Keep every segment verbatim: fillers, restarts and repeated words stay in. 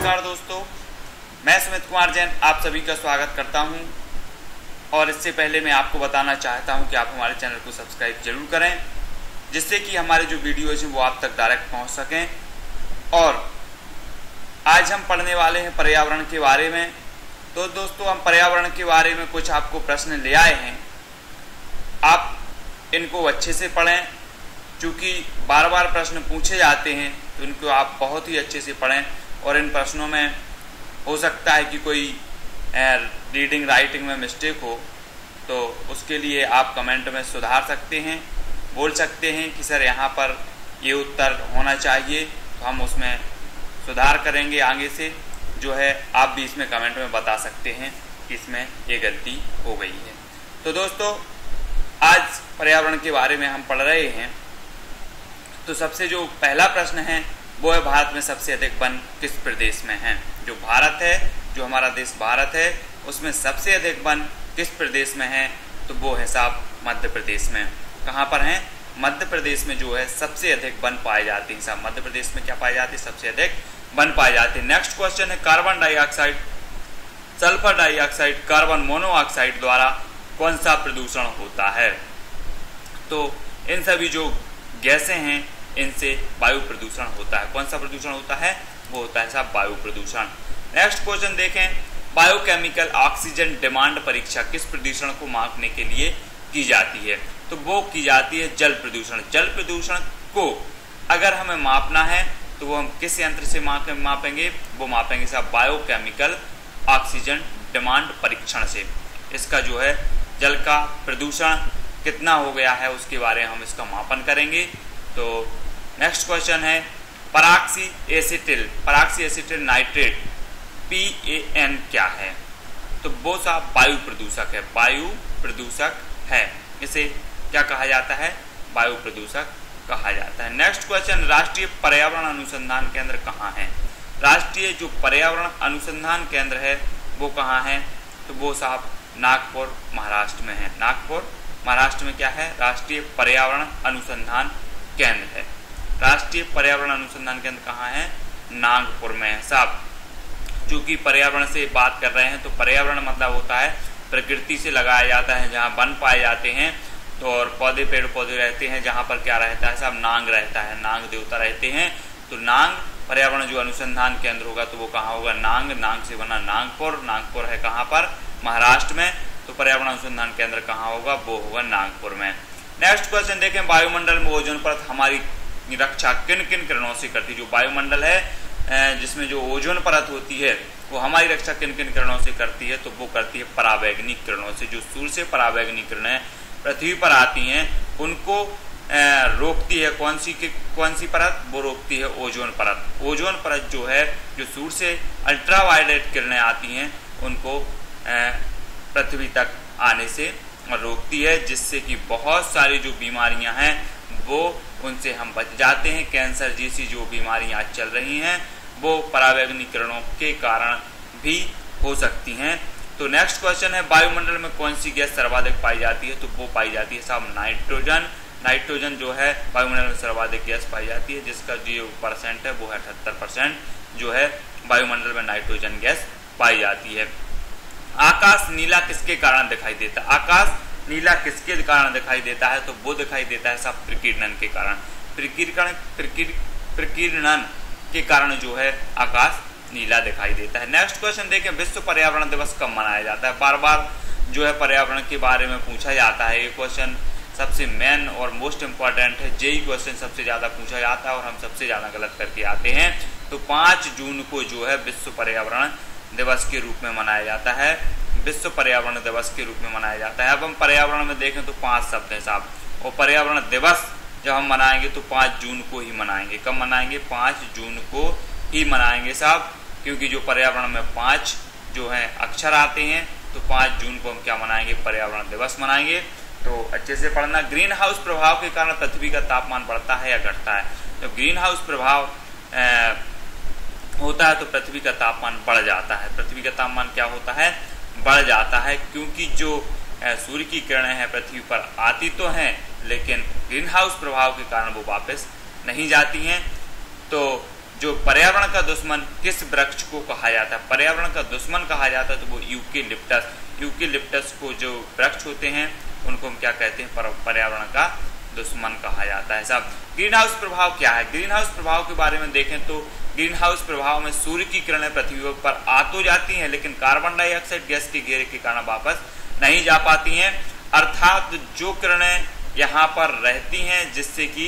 नमस्कार दोस्तों, मैं सुमित कुमार जैन आप सभी का स्वागत करता हूं। और इससे पहले मैं आपको बताना चाहता हूं कि आप हमारे चैनल को सब्सक्राइब जरूर करें, जिससे कि हमारे जो वीडियोज हैं वो आप तक डायरेक्ट पहुंच सकें। और आज हम पढ़ने वाले हैं पर्यावरण के बारे में। तो दोस्तों, हम पर्यावरण के बारे में कुछ आपको प्रश्न ले आए हैं। आप इनको अच्छे से पढ़ें, क्योंकि बार बार प्रश्न पूछे जाते हैं, तो इनको आप बहुत ही अच्छे से पढ़ें। और इन प्रश्नों में हो सकता है कि कोई रीडिंग राइटिंग में मिस्टेक हो, तो उसके लिए आप कमेंट में सुधार सकते हैं, बोल सकते हैं कि सर यहाँ पर ये उत्तर होना चाहिए, तो हम उसमें सुधार करेंगे। आगे से जो है आप भी इसमें कमेंट में बता सकते हैं कि इसमें ये गलती हो गई है। तो दोस्तों, आज पर्यावरण के बारे में हम पढ़ रहे हैं। तो सबसे जो पहला प्रश्न है वो है, भारत में सबसे अधिक वन किस प्रदेश में है। जो भारत है, जो हमारा देश भारत है, उसमें सबसे अधिक वन किस प्रदेश में है, तो वो है साहब मध्य प्रदेश में। कहाँ पर हैं? मध्य प्रदेश में जो है सबसे अधिक वन पाए जाते हैं साहब। मध्य प्रदेश में क्या पाए जाते हैं? सबसे अधिक वन पाए जाते हैं। नेक्स्ट क्वेश्चन है, carbon dioxide, sulphur dioxide, carbon monoxide द्वारा कौन सा प्रदूषण होता है। तो इन सभी जो गैसें हैं, इनसे वायु प्रदूषण होता है। कौन सा प्रदूषण होता है? वो होता है साहब वायु प्रदूषण। नेक्स्ट क्वेश्चन देखें, बायोकेमिकल ऑक्सीजन डिमांड परीक्षा किस प्रदूषण को मापने के लिए की जाती है। तो वो की जाती है जल प्रदूषण। जल प्रदूषण को अगर हमें मापना है तो वो हम किस यंत्र से मापेंगे? वो मापेंगे साहब बायोकेमिकल ऑक्सीजन डिमांड परीक्षण से। इसका जो है जल का प्रदूषण कितना हो गया है उसके बारे में हम इसका मापन करेंगे। तो नेक्स्ट क्वेश्चन है, peroxy acetyl peroxy acetyl nitrate P A N क्या है। तो वो साहब वायु प्रदूषक है। वायु प्रदूषक है, इसे क्या कहा जाता है? वायु प्रदूषक कहा जाता है। नेक्स्ट क्वेश्चन, राष्ट्रीय पर्यावरण अनुसंधान केंद्र कहाँ है। राष्ट्रीय जो पर्यावरण अनुसंधान केंद्र है वो कहाँ है? तो वो साहब नागपुर महाराष्ट्र में है। नागपुर महाराष्ट्र में क्या है? राष्ट्रीय पर्यावरण अनुसंधान केंद्र है। राष्ट्रीय पर्यावरण अनुसंधान केंद्र कहाँ है? नागपुर में है साहब। चूंकि पर्यावरण से बात कर रहे हैं, तो पर्यावरण मतलब होता है प्रकृति से लगाया जाता है, जहाँ वन पाए जाते हैं। तो और पौधे पेड़ पौधे रहते हैं, जहाँ पर क्या रहता है साहब? नांग रहता है, नांग देवता रहते हैं। तो नांग पर्यावरण जो अनुसंधान केंद्र होगा तो वो कहाँ होगा? नांग। नांग से बना नागपुर। नागपुर है कहाँ पर? महाराष्ट्र में। तो पर्यावरण अनुसंधान केंद्र कहाँ होगा? वो होगा नागपुर में। नेक्स्ट क्वेश्चन देखें, वायुमंडल में ओजोन परत हमारी रक्षा किन किन किरणों से करती है। जो वायुमंडल है, जिसमें जो ओजोन परत होती है, वो हमारी रक्षा किन किन किरणों से करती है। तो वो करती है परावैंगनिक किरणों से। जो सूर्य से परावैंगनिक किरणें पृथ्वी पर आती हैं, उनको रोकती है कौन सी कौन सी परत? वो रोकती है ओजोन परत। ओजोन परत जो है, जो सूर्य से अल्ट्रावायलेट किरणें आती हैं, उनको पृथ्वी तक आने से रोकती है, जिससे कि बहुत सारी जो बीमारियां हैं वो उनसे हम बच जाते हैं। कैंसर जैसी जो बीमारियां आज चल रही हैं वो परावैंगनिक किरणों के कारण भी हो सकती हैं। तो नेक्स्ट क्वेश्चन है, वायुमंडल में कौन सी गैस सर्वाधिक पाई जाती है। तो वो पाई जाती है साहब नाइट्रोजन। नाइट्रोजन जो है वायुमंडल में सर्वाधिक गैस पाई जाती है, जिसका जो परसेंट है वो है अठहत्तर परसेंट जो है वायुमंडल में नाइट्रोजन गैस पाई जाती है। आकाश नीला किसके कारण दिखाई देता है? आकाश नीला किसके कारण दिखाई देता है? तो वो दिखाई देता है सब प्रकीर्णन के कारण। प्रकीर्णन प्रकीर्णन के कारण जो है आकाश नीला दिखाई देता है। नेक्स्ट क्वेश्चन देखें, विश्व पर्यावरण दिवस कब मनाया जाता है। बार बार जो है पर्यावरण के बारे में पूछा जाता है। ये क्वेश्चन सबसे मेन और मोस्ट इम्पॉर्टेंट है। जेई क्वेश्चन सबसे ज़्यादा पूछा जाता है और हम सबसे ज़्यादा गलत करके आते हैं। तो पाँच जून को जो है विश्व पर्यावरण दिवस के रूप में मनाया जाता है। विश्व पर्यावरण दिवस के रूप में मनाया जाता है। अब हम पर्यावरण में देखें तो पांच शब्द हैं साहब, और पर्यावरण दिवस जब हम मनाएंगे तो पाँच जून को ही मनाएंगे। कब मनाएंगे? पाँच जून को ही मनाएंगे साहब, क्योंकि जो पर्यावरण में पाँच जो हैं अक्षर आते हैं, तो पाँच जून को हम क्या मनाएंगे? पर्यावरण दिवस मनाएंगे। तो अच्छे से पढ़ना। ग्रीन हाउस प्रभाव के कारण पृथ्वी का तापमान बढ़ता है या घटता है। तो ग्रीन हाउस प्रभाव ए, होता है तो पृथ्वी का तापमान बढ़ जाता है। पृथ्वी का तापमान क्या होता है? बढ़ जाता है, क्योंकि जो सूर्य की किरणें हैं पृथ्वी पर आती तो हैं, लेकिन ग्रीन हाउस प्रभाव के कारण वो वापस नहीं जाती हैं। तो जो पर्यावरण का दुश्मन किस वृक्ष को कहा जाता है? पर्यावरण का दुश्मन कहा जाता है तो वो यूकेलिप्टस। यूकेलिप्टस को जो वृक्ष होते हैं उनको हम क्या कहते हैं? पर्यावरण का दुश्मन कहा जाता है साहब। ग्रीन हाउस प्रभाव क्या है? ग्रीन हाउस प्रभाव के बारे में देखें तो ग्रीन हाउस प्रभाव में सूर्य की किरणें पृथ्वी पर आ तो जाती हैं, लेकिन कार्बन डाइऑक्साइड गैस के घेरे के कारण वापस नहीं जा पाती हैं। अर्थात जो किरणें यहाँ पर रहती हैं जिससे कि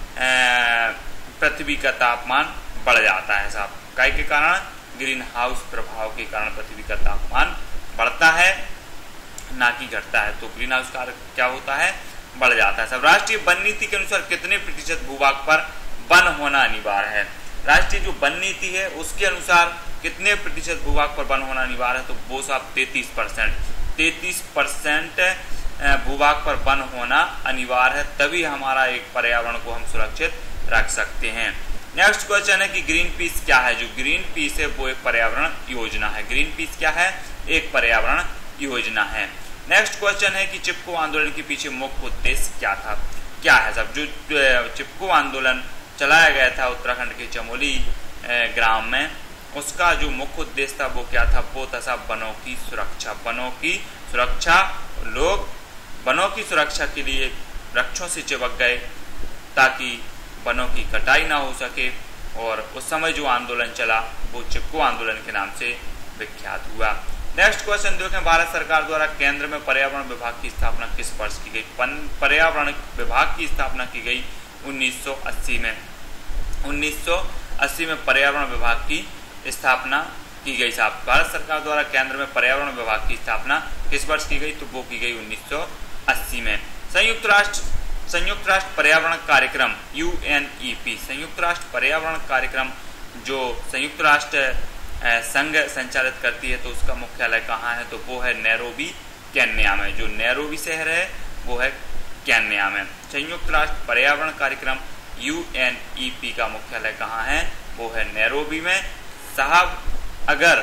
पृथ्वी का तापमान बढ़ जाता है साहब। काय के कारण? ग्रीन हाउस प्रभाव के कारण पृथ्वी का तापमान बढ़ता है, ना कि घटता है। तो ग्रीन हाउस कारक क्या होता है? बढ़ जाता है सब। राष्ट्रीय वन नीति के अनुसार कितने प्रतिशत भूभाग पर वन होना अनिवार्य है? राष्ट्रीय जो वन नीति है उसके अनुसार कितने प्रतिशत भूभाग पर वन होना अनिवार्य है? तो वो साहब तैतीस परसेंट तैतीस परसेंट भूभाग पर वन होना अनिवार्य है, तभी हमारा एक पर्यावरण को हम सुरक्षित रख सकते हैं। नेक्स्ट क्वेश्चन है कि ग्रीन पीस क्या है? जो ग्रीन पीस है वो एक पर्यावरण योजना है। ग्रीन पीस क्या है? एक पर्यावरण योजना है। नेक्स्ट क्वेश्चन है कि चिपको आंदोलन के पीछे मुख्य उद्देश्य क्या था? क्या है साहब? जो चिपको आंदोलन चलाया गया था उत्तराखंड के चमोली ग्राम में, उसका जो मुख्य उद्देश्य था वो क्या था? वो था साहब वनों की सुरक्षा। वनों की सुरक्षा। लोग वनों की सुरक्षा के लिए वृक्षों से चिपक गए ताकि वनों की कटाई ना हो सके, और उस समय जो आंदोलन चला वो चिपको आंदोलन के नाम से विख्यात हुआ। नेक्स्ट क्वेश्चन देखें, भारत सरकार द्वारा केंद्र में पर्यावरण विभाग की स्थापना किस वर्ष की गई? पर्यावरण विभाग की स्थापना की गई उन्नीस सौ अस्सी में। उन्नीस सौ अस्सी में पर्यावरण विभाग की स्थापना की गई साहब। भारत सरकार द्वारा केंद्र में पर्यावरण विभाग की स्थापना किस वर्ष की गई? तो वो की गई उन्नीस सौ अस्सी में। संयुक्त राष्ट्र संयुक्त राष्ट्र पर्यावरण कार्यक्रम यू एन ई पी, संयुक्त राष्ट्र पर्यावरण कार्यक्रम जो संयुक्त राष्ट्र संघ संचालित करती है, तो उसका मुख्यालय कहाँ है? तो वो है नैरोबी केन्या में। जो नैरोबी शहर है वो है केन्या में। संयुक्त राष्ट्र पर्यावरण कार्यक्रम यू एन ई पी का मुख्यालय कहाँ है? वो है नैरोबी में। साहब अगर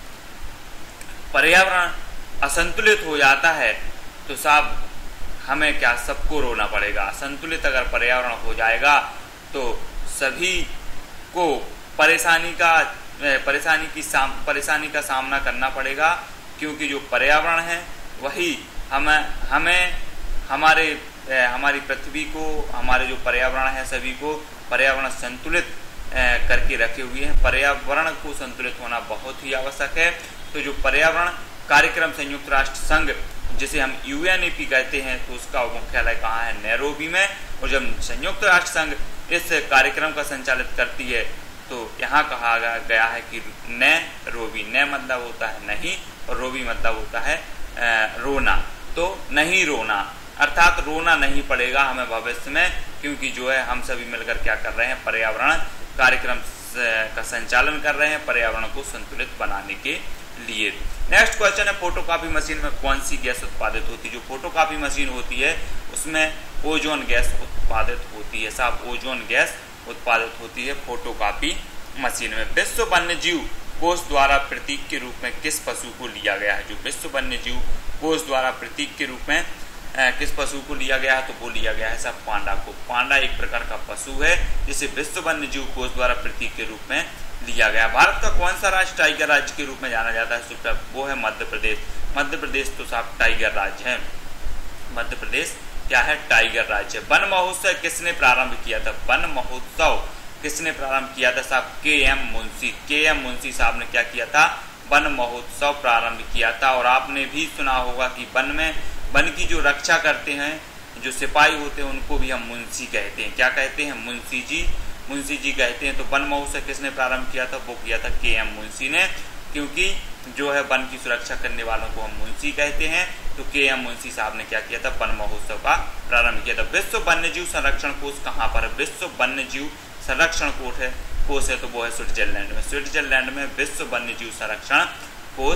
पर्यावरण असंतुलित हो जाता है तो साहब हमें क्या सबको रोना पड़ेगा। संतुलित अगर पर्यावरण हो जाएगा तो सभी को परेशानी का परेशानी की साम परेशानी का सामना करना पड़ेगा, क्योंकि जो पर्यावरण है वही हमें हमें हमारे हमारी पृथ्वी को, हमारे जो पर्यावरण है सभी को पर्यावरण संतुलित करके रखे हुए हैं। पर्यावरण को संतुलित होना बहुत ही आवश्यक है। तो जो पर्यावरण कार्यक्रम संयुक्त राष्ट्र संघ जिसे हम यू एन ई पी कहते हैं, तो उसका मुख्यालय कहाँ है? नैरोबी में। और जब संयुक्त राष्ट्र संघ इस कार्यक्रम का संचालित करती है तो यहाँ कहा गया है कि नैरोबी, न मतलब होता है नहीं और रोबी मतलब होता है रोना, तो नहीं रोना, अर्थात रोना नहीं पड़ेगा हमें भविष्य में, क्योंकि जो है हम सभी मिलकर क्या कर रहे हैं? पर्यावरण कार्यक्रम का संचालन कर रहे हैं पर्यावरण को संतुलित बनाने के लिए। नेक्स्ट क्वेश्चन है, फोटोकॉपी मशीन में कौन सी गैस उत्पादित होती है? जो फोटोकॉपी मशीन होती है उसमें ओजोन गैस उत्पादित होती है साहब। ओजोन गैस उत्पादित होती है फोटोकॉपी मशीन में। विश्व वन्य जीव कोष द्वारा प्रतीक के रूप में किस पशु को लिया गया है? जो विश्व वन्य जीव कोष द्वारा प्रतीक के रूप में किस पशु को लिया गया है? तो वो लिया गया है साहब पांडा को। पांडा एक प्रकार का पशु है जिसे विश्व वन्य जीव कोष द्वारा प्रतीक के रूप में लिया गया। भारत का कौन सा राज्य टाइगर राज्य के रूप में जाना जाता है? वो है मध्य प्रदेश। मध्य प्रदेश तो साहब टाइगर राज्य है। मध्य प्रदेश क्या है? टाइगर राज्य। वन महोत्सव किसने प्रारंभ किया था? वन महोत्सव किसने प्रारंभ किया था साहब? के एम मुंशी। के एम मुंशी साहब ने क्या किया था? वन महोत्सव प्रारंभ किया था। और आपने भी सुना होगा कि वन में वन की जो रक्षा करते हैं, जो सिपाही होते हैं, उनको भी हम मुंशी कहते हैं। क्या कहते हैं? मुंशी जी। मुंशी जी कहते हैं। तो वन महोत्सव किसने प्रारंभ किया था? वो किया था के एम मुंशी ने, क्योंकि जो है वन की सुरक्षा करने वालों को हम मुंशी कहते हैं। तो के एम मुंशी साहब ने क्या किया था? वन महोत्सव का प्रारंभ किया था। विश्व वन्यजीव संरक्षण कोष कहाँ पर है? विश्व वन्यजीव संरक्षण कोष है कोष है तो वो है स्विट्जरलैंड में। स्विट्जरलैंड में विश्व वन्यजीव संरक्षण कोष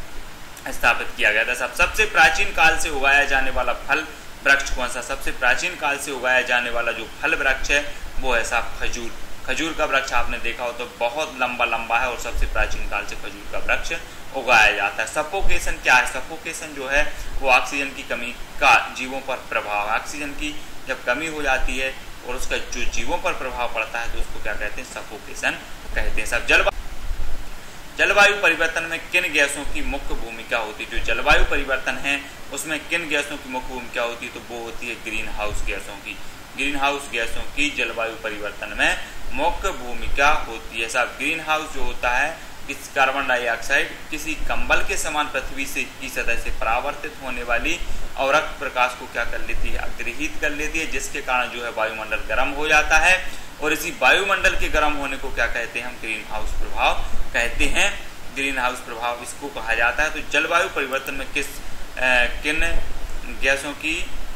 स्थापित किया गया था। सब सबसे प्राचीन काल से उगाया जाने वाला फल वृक्ष कौन सा? सबसे प्राचीन काल से उगाया जाने वाला जो फल वृक्ष है वो है साहब खजूर। खजूर का वृक्ष आपने देखा हो तो बहुत लंबा लंबा है और सबसे प्राचीन काल से खजूर का वृक्ष उगाया जाता है। सफोकेशन क्या है? सफोकेशन जो है वो ऑक्सीजन की कमी का जीवों पर प्रभाव है। ऑक्सीजन की जब कमी हो जाती है और उसका जो जीवों पर प्रभाव पड़ता है तो उसको क्या कहते हैं, सफोकेशन कहते हैं। सब जलवायु जलवायु परिवर्तन में किन गैसों की मुख्य भूमिका होती है? जो जलवायु परिवर्तन है उसमें किन गैसों की मुख्य भूमिका होती है? तो वो होती है ग्रीन हाउस गैसों की। ग्रीन हाउस गैसों की जलवायु परिवर्तन में मुख्य भूमिका होती है। साहब ग्रीन हाउस जो होता है, इस कार्बन डाइऑक्साइड किसी कंबल के समान पृथ्वी से की सतह से परावर्तित होने वाली अवरक्त प्रकाश को क्या कर लेती है, अग्रहित कर लेती है, जिसके कारण जो है वायुमंडल गर्म हो जाता है। और इसी वायुमंडल के गर्म होने को क्या कहते हैं हम, ग्रीन हाउस प्रभाव कहते हैं। ग्रीन हाउस प्रभाव इसको कहा जाता है। तो जलवायु परिवर्तन में किस आ, किन गैसों की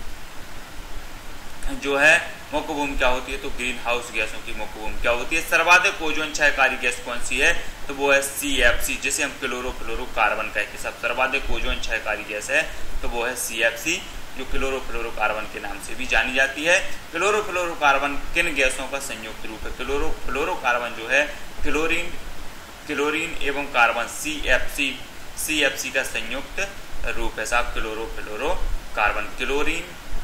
जो है मुख्य भूमिका होती है? तो ग्रीन हाउस गैसों की मुख्य भूमिका होती है। सर्वाधिक ओजोन क्षयकारी गैस कौन सी है? तो वो है सी एफ सी, जिसे हम क्लोरोफ्लोरोकार्बन कहते हैं। सब सर्वाधिक ओजोन क्षयकारी गैस है तो वो है सी एफ सी, जो क्लोरोफ्लोरोकार्बन के नाम से भी जानी जाती है। क्लोरोफ्लोरोकार्बन किन गैसों का संयुक्त रूप है? क्लोरोफ्लोरोकार्बन जो है क्लोरीन क्लोरीन एवं carbon C F C C F C का संयुक्त रूप है। साहब क्लोरोफ्लोरोकार्बन, क्लोरीन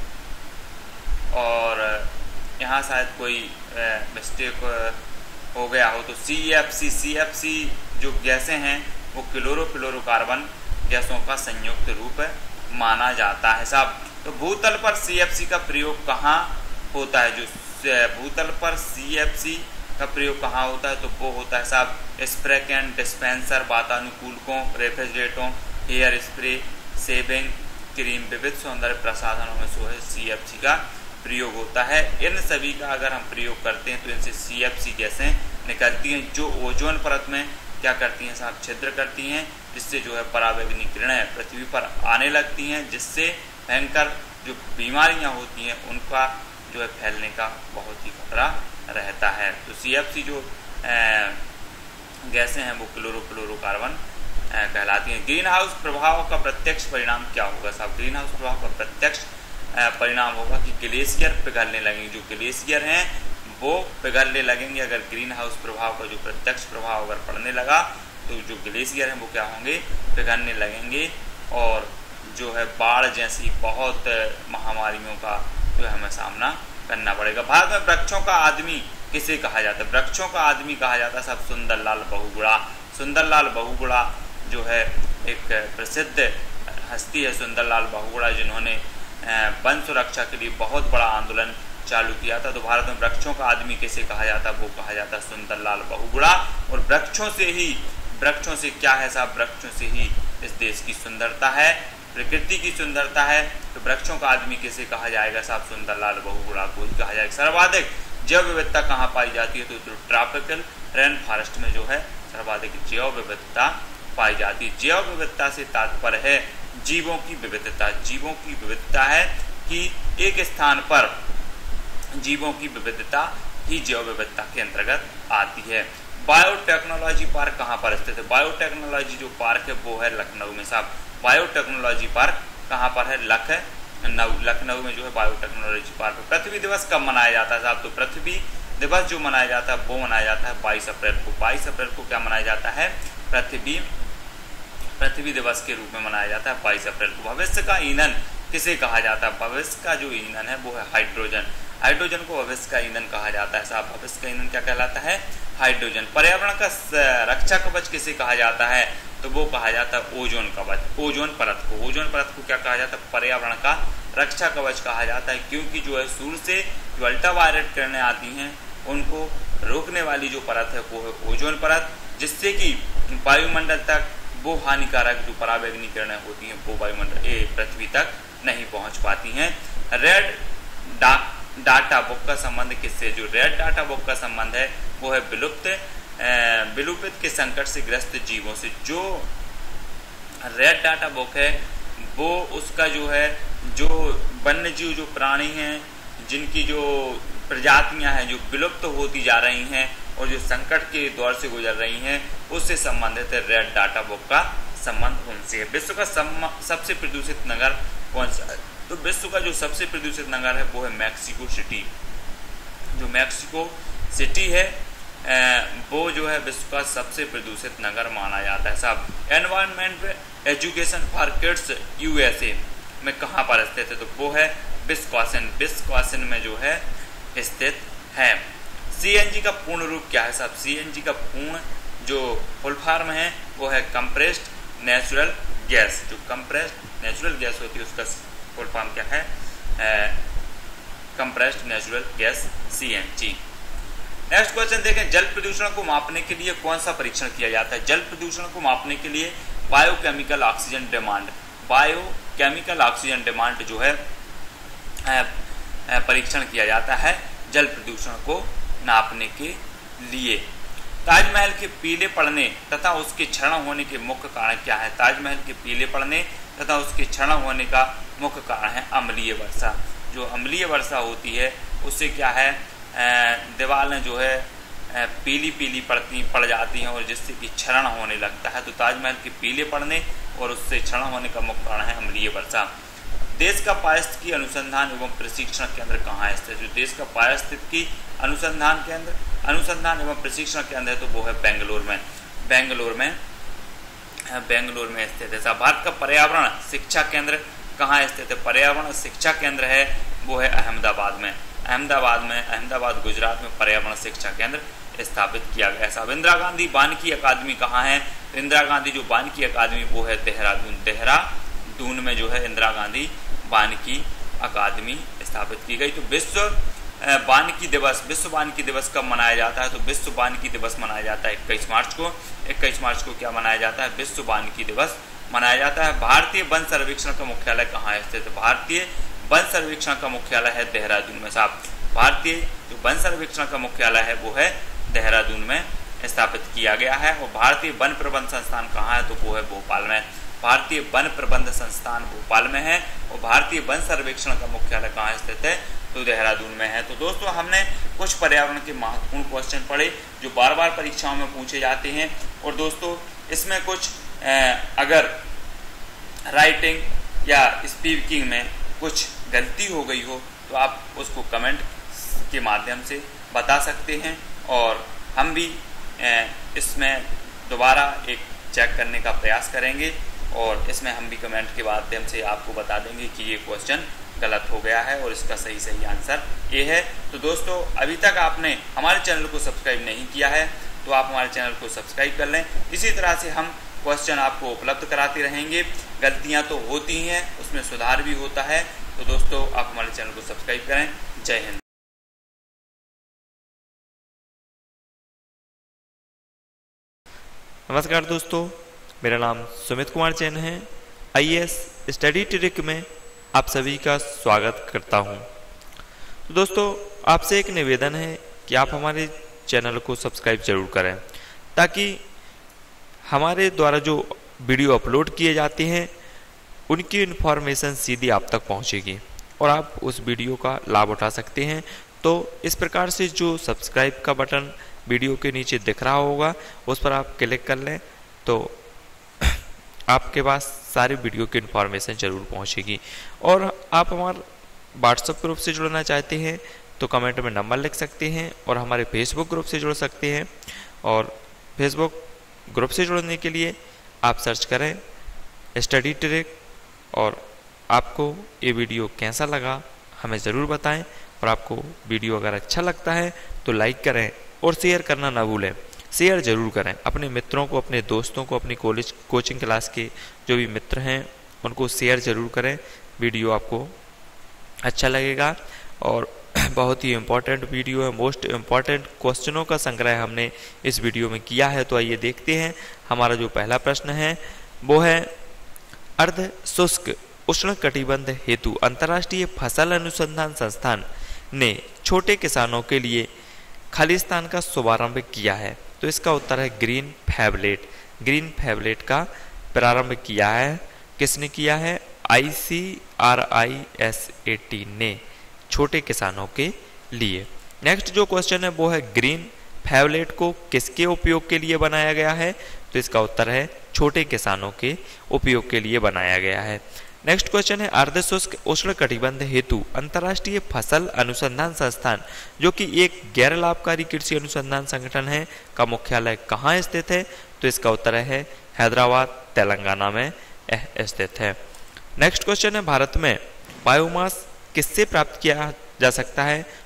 और यहाँ शायद कोई मिस्टेक हो गया हो तो सी एफ सी सी एफ सी जो गैसें हैं वो क्लोरोफ्लोरोकार्बन गैसों का संयुक्त रूप माना जाता है। साहब तो भूतल पर सी एफ सी का प्रयोग कहाँ होता है? जो भूतल पर सी एफ सी का प्रयोग कहाँ होता है? तो वो होता है साहब स्प्रे कैन, डिस्पेंसर, वातानुकूलकों, रेफ्रिजरेटरों, हेयर स्प्रे, सेविंग क्रीम, विविध सौंदर्य प्रसाधनों में जो है सी एफ सी का प्रयोग होता है। इन सभी का अगर हम प्रयोग करते हैं तो इनसे सी एफ सी गैसें निकलती हैं, जो ओजोन परत में क्या करती हैं साहब, छिद्र करती हैं, जिससे जो है पराबैंगनी किरणें पृथ्वी पर आने लगती हैं, जिससे भयंकर जो बीमारियां होती हैं उनका जो है फैलने का बहुत ही खतरा रहता है। तो सी एफ सी जो गैसें हैं वो क्लोरोफ्लोरोकार्बन कहलाती हैं। ग्रीन हाउस प्रभाव का प्रत्यक्ष परिणाम क्या होगा? साहब ग्रीन हाउस प्रभाव का प्रत्यक्ष परिणाम होगा कि ग्लेशियर पिघलने लगेंगे। जो ग्लेशियर हैं वो पिघलने लगेंगे। अगर ग्रीन हाउस प्रभाव का जो प्रत्यक्ष प्रभाव अगर पड़ने लगा तो जो ग्लेशियर हैं वो क्या होंगे, पिघलने लगेंगे, और जो है बाढ़ जैसी बहुत महामारियों का जो है हमें सामना करना पड़ेगा। भारत में वृक्षों का आदमी किसे कहा जाता है? वृक्षों का आदमी कहा जाता है सब सुंदरलाल बहुगुणा। सुंदरलाल बहुगुणा जो है एक प्रसिद्ध हस्ती है, सुंदरलाल बहुगुणा, जिन्होंने वन सुरक्षा के लिए बहुत बड़ा आंदोलन चालू किया था। तो भारत में वृक्षों का आदमी किसे कहा जाता है? वो कहा जाता है सुंदरलाल बहुगुणा। और वृक्षों से ही वृक्षों से क्या है साहब, वृक्षों से ही इस देश की सुंदरता है, प्रकृति की सुंदरता है। तो वृक्षों का आदमी किसे कहा जाएगा साहब? सुंदरलाल बहुगुणा को ही कहा जाएगा। सर्वाधिक जैव विविधता कहाँ पाई जाती है? तो ट्रॉपिकल रेन फॉरेस्ट में जो है सर्वाधिक जैव विविधता पाई जाती है। जैव विविधता से तात्पर्य है जीवों की विविधता। जीवों की विविधता है कि एक स्थान पर जीवों की विविधता ही जैव विविधता के अंतर्गत आती है। बायोटेक्नोलॉजी पार्क कहाँ पर स्थित है? बायोटेक्नोलॉजी जो पार्क है वो है लखनऊ में। साहब बायोटेक्नोलॉजी पार्क कहाँ पर है? लखनऊ। लखनऊ में जो है बायोटेक्नोलॉजी पार्क। पृथ्वी दिवस कब मनाया जाता है साहब? तो पृथ्वी दिवस जो मनाया जाता है वो मनाया जाता है बाईस अप्रैल को। बाईस अप्रैल को क्या मनाया जाता है? पृथ्वी पृथ्वी दिवस के रूप में मनाया जाता है बाईस अप्रैल को। भविष्य का ईंधन किसे कहा जाता है? भविष्य का जो ईंधन है वो है हाइड्रोजन। हाइड्रोजन को भविष्य का ईंधन कहा जाता है। साहब भविष्य का ईंधन क्या कहलाता है? हाइड्रोजन। पर्यावरण का रक्षा कवच किसे कहा जाता है? तो वो कहा जाता है ओजोन कवच। ओजोन परत को ओजोन परत को क्या कहा जाता है? पर्यावरण का रक्षा कवच कहा जाता है, क्योंकि जो है सूर्य से जो अल्ट्रावायलेट किरणें आती हैं उनको रोकने वाली जो परत है वो है ओजोन परत, जिससे कि वायुमंडल तक वो हानिकारक जो पराबैंगनी किरणें होती हैं वो वायुमंडल ए पृथ्वी तक नहीं पहुंच पाती हैं। रेड डा, डाटा बुक का संबंध किससे? जो रेड डाटा बुक का संबंध है वो है विलुप्त विलुप्त के संकट से ग्रस्त जीवों से। जो रेड डाटा बुक है वो उसका जो है जो वन्य जीव जो प्राणी हैं जिनकी जो प्रजातियां हैं जो विलुप्त होती जा रही हैं और जो संकट के दौर से गुजर रही हैं उससे संबंधित है रेड डाटा बुक का संबंध उनसे है। विश्व का सबसे प्रदूषित नगर कौन सा है? तो विश्व का जो सबसे प्रदूषित नगर है वो है मैक्सिको सिटी। जो मैक्सिको सिटी है वो जो है विश्व का सबसे प्रदूषित नगर माना जाता है। साहब environment education for kids USA में कहाँ पर स्थित है? तो वो है विस्कॉसिन। विस्कॉसिन में जो है स्थित है। सीएनजी का पूर्ण रूप क्या है साहब? सीएनजी का पूर्ण जो फुल फॉर्म है वो है कंप्रेस्ड नेचुरल गैस। जो कंप्रेस्ड नेचुरल गैस होती है उसका फुल फॉर्म क्या है? Compressed natural gas, CNG. Next question देखें, जल प्रदूषण को मापने के लिए कौन सा परीक्षण किया जाता है? जल प्रदूषण को मापने के लिए biochemical oxygen demand, biochemical oxygen demand जो है परीक्षण किया जाता है जल प्रदूषण को नापने के लिए। ताजमहल के पीले पड़ने तथा उसके क्षरण होने के मुख्य कारण क्या है? ताजमहल के पीले पड़ने तथा उसके क्षरण होने का मुख्य कारण है अम्लीय वर्षा। जो अम्लीय वर्षा होती है उससे क्या है, दीवारें जो है पीली पीली पड़ती पड़ जाती हैं और जिससे कि क्षरण होने लगता है। तो ताजमहल के पीले पड़ने और उससे क्षरण होने का मुख्य कारण है अम्लीय वर्षा। देश का पारिस्थितिकी अनुसंधान एवं प्रशिक्षण केंद्र कहाँ है स्थित? जो देश का पारिस्थितिकी अनुसंधान केंद्र अनुसंधान एवं प्रशिक्षण केंद्र है तो वो है बेंगलोर में। बेंगलोर में बेंगलोर में स्थित है। भारत का पर्यावरण शिक्षा केंद्र कहाँ स्थित है? पर्यावरण शिक्षा केंद्र है वो है अहमदाबाद में। अहमदाबाद में अहमदाबाद गुजरात में पर्यावरण शिक्षा केंद्र स्थापित किया गया है। साहब इंदिरा गांधी वानिकी अकादमी कहाँ है? इंदिरा गांधी जो वानिकी अकादमी वो है देहरादून। देहरादून में जो है इंदिरा गांधी वानिकी अकादमी स्थापित की गई। तो विश्व वानिकी दिवस विश्व वानिकी दिवस कब मनाया जाता है? तो विश्व वानिकी दिवस मनाया जाता है इक्कीस मार्च को। इक्कीस मार्च को क्या मनाया जाता है? विश्व वानिकी दिवस मनाया जाता है। भारतीय वन सर्वेक्षण का मुख्यालय कहाँ स्थित है? भारतीय वन सर्वेक्षण का मुख्यालय है देहरादून में। साहब भारतीय जो वन सर्वेक्षण का मुख्यालय है वो है देहरादून में स्थापित किया गया है। और भारतीय वन प्रबंध संस्थान कहाँ है? तो वो है भोपाल में। भारतीय वन प्रबंध संस्थान भोपाल में है। और भारतीय वन सर्वेक्षण का मुख्यालय कहाँ स्थित है? तो देहरादून में है। तो दोस्तों हमने कुछ पर्यावरण के महत्वपूर्ण क्वेश्चन पढ़े जो बार बार परीक्षाओं में पूछे जाते हैं। और दोस्तों इसमें कुछ अगर राइटिंग या स्पीकिंग में कुछ गलती हो गई हो तो आप उसको कमेंट के माध्यम से बता सकते हैं और हम भी इसमें दोबारा एक चेक करने का प्रयास करेंगे और इसमें हम भी कमेंट के माध्यम से आपको बता देंगे कि ये क्वेश्चन गलत हो गया है और इसका सही सही आंसर ये है। तो दोस्तों अभी तक आपने हमारे चैनल को सब्सक्राइब नहीं किया है तो आप हमारे चैनल को सब्सक्राइब कर लें। इसी तरह से हम क्वेश्चन आपको उपलब्ध कराते रहेंगे। गलतियां तो होती हैं, उसमें सुधार भी होता है। तो दोस्तों आप हमारे चैनल को सब्सक्राइब करें। जय हिंद। नमस्कार दोस्तों, मेरा नाम सुमित कुमार जैन है। आईएएस स्टडी ट्रिक में आप सभी का स्वागत करता हूं। तो दोस्तों आपसे एक निवेदन है कि आप हमारे चैनल को सब्सक्राइब जरूर करें ताकि हमारे द्वारा जो वीडियो अपलोड किए जाते हैं उनकी इन्फॉर्मेशन सीधी आप तक पहुंचेगी और आप उस वीडियो का लाभ उठा सकते हैं। तो इस प्रकार से जो सब्सक्राइब का बटन वीडियो के नीचे दिख रहा होगा उस पर आप क्लिक कर लें तो आपके पास सारी वीडियो की इन्फॉर्मेशन जरूर पहुंचेगी। और आप हमारे व्हाट्सएप ग्रुप से जुड़ना चाहते हैं तो कमेंट में नंबर लिख सकते हैं और हमारे फेसबुक ग्रुप से जुड़ सकते हैं। और फेसबुक ग्रुप से जुड़ने के लिए आप सर्च करें स्टडी ट्रिक। और आपको ये वीडियो कैसा लगा हमें ज़रूर बताएं और आपको वीडियो अगर अच्छा लगता है तो लाइक करें और शेयर करना ना भूलें। शेयर ज़रूर करें अपने मित्रों को, अपने दोस्तों को, अपनी कॉलेज कोचिंग क्लास के जो भी मित्र हैं उनको शेयर ज़रूर करें। वीडियो आपको अच्छा लगेगा और बहुत ही इम्पोर्टेंट वीडियो है। मोस्ट इम्पॉर्टेंट क्वेश्चनों का संग्रह हमने इस वीडियो में किया है। तो आइए देखते हैं। हमारा जो पहला प्रश्न है वो है अर्ध शुष्क उष्ण कटिबंध हेतु अंतर्राष्ट्रीय फसल अनुसंधान संस्थान ने छोटे किसानों के लिए खालिस्तान का शुभारंभ किया है। तो इसका उत्तर है ग्रीन फैबलेट। ग्रीन फैबलेट का प्रारंभ किया है। किसने किया है? I C R I S A T ने छोटे किसानों के लिए। नेक्स्ट जो क्वेश्चन है वो है ग्रीन फैबलेट को किसके उपयोग के लिए बनाया गया है? तो इसका उत्तर है छोटे किसानों के उपयोग के लिए बनाया गया है। नेक्स्ट क्वेश्चन है अर्धशुष्क उष्ण कटिबंध हेतु अंतर्राष्ट्रीय फसल अनुसंधान संस्थान जो कि एक गैर लाभकारी कृषि अनुसंधान संगठन है का मुख्यालय कहाँ स्थित है? तो इसका उत्तर है हैदराबाद तेलंगाना में स्थित है। नेक्स्ट क्वेश्चन है भारत में बायोमास किससे प्राप्त किया जा सकता है?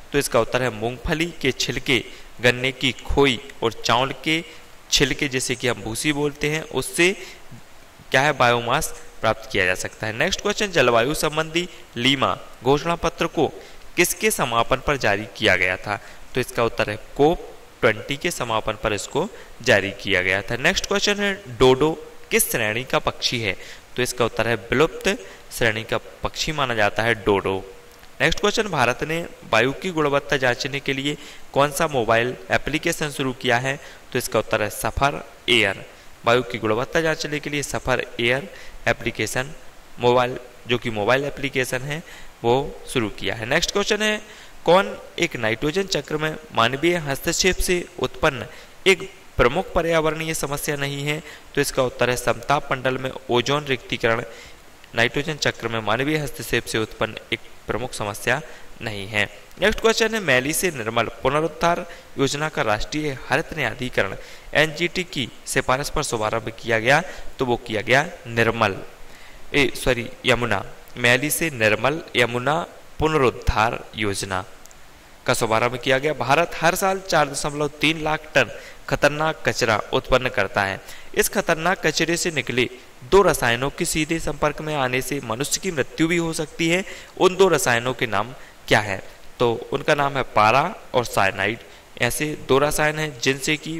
तो इसका उत्तर है मूंगफली के छिलके, गन्ने की खोई और चावल के छिलके जैसे कि हम भूसी बोलते हैं, उससे क्या है बायोमास प्राप्त किया जा सकता है। नेक्स्ट क्वेश्चन, जलवायु संबंधी लीमा घोषणा पत्र को किसके समापन पर जारी किया गया था? तो इसका उत्तर है कोप ट्वेंटी के समापन पर इसको जारी किया गया था। नेक्स्ट क्वेश्चन है, डोडो किस श्रेणी का पक्षी है? तो इसका उत्तर है विलुप्त श्रेणी का पक्षी माना जाता है डोडो। नेक्स्ट क्वेश्चन, भारत ने वायु की गुणवत्ता जांचने के लिए कौन सा मोबाइल एप्लीकेशन शुरू किया है? तो इसका उत्तर है सफर एयर। वायु की गुणवत्ता जांचने के लिए सफर एयर एप्लीकेशन मोबाइल जो कि मोबाइल एप्लीकेशन है वो शुरू किया है। नेक्स्ट क्वेश्चन है, कौन एक नाइट्रोजन चक्र में मानवीय हस्तक्षेप से उत्पन्न एक प्रमुख पर्यावरणीय समस्या नहीं है? तो इसका उत्तर है समताप मंडल में ओजोन रिक्तीकरण नाइट्रोजन चक्र में मानवीय हस्तक्षेप से उत्पन्न एक प्रमुख समस्या नहीं है। नेक्स्ट क्वेश्चन है, मैली से निर्मल पुनरुद्धार योजना का राष्ट्रीय हरित न्यायाधिकरण एन जी टी की सिफारिश पर शुभारंभ किया गया, तो वो किया गया निर्मल ए सॉरी यमुना मैली से निर्मल यमुना पुनरुद्धार योजना का शुभारंभ किया गया। भारत हर साल चार दशमलव तीन लाख टन खतरनाक कचरा उत्पन्न करता है। इस खतरनाक कचरे से निकले दो रसायनों के सीधे संपर्क में आने से मनुष्य की मृत्यु भी हो सकती है। उन दो रसायनों के नाम क्या है? तो उनका नाम है पारा और साइनाइड। ऐसे दो रसायन हैं जिनसे कि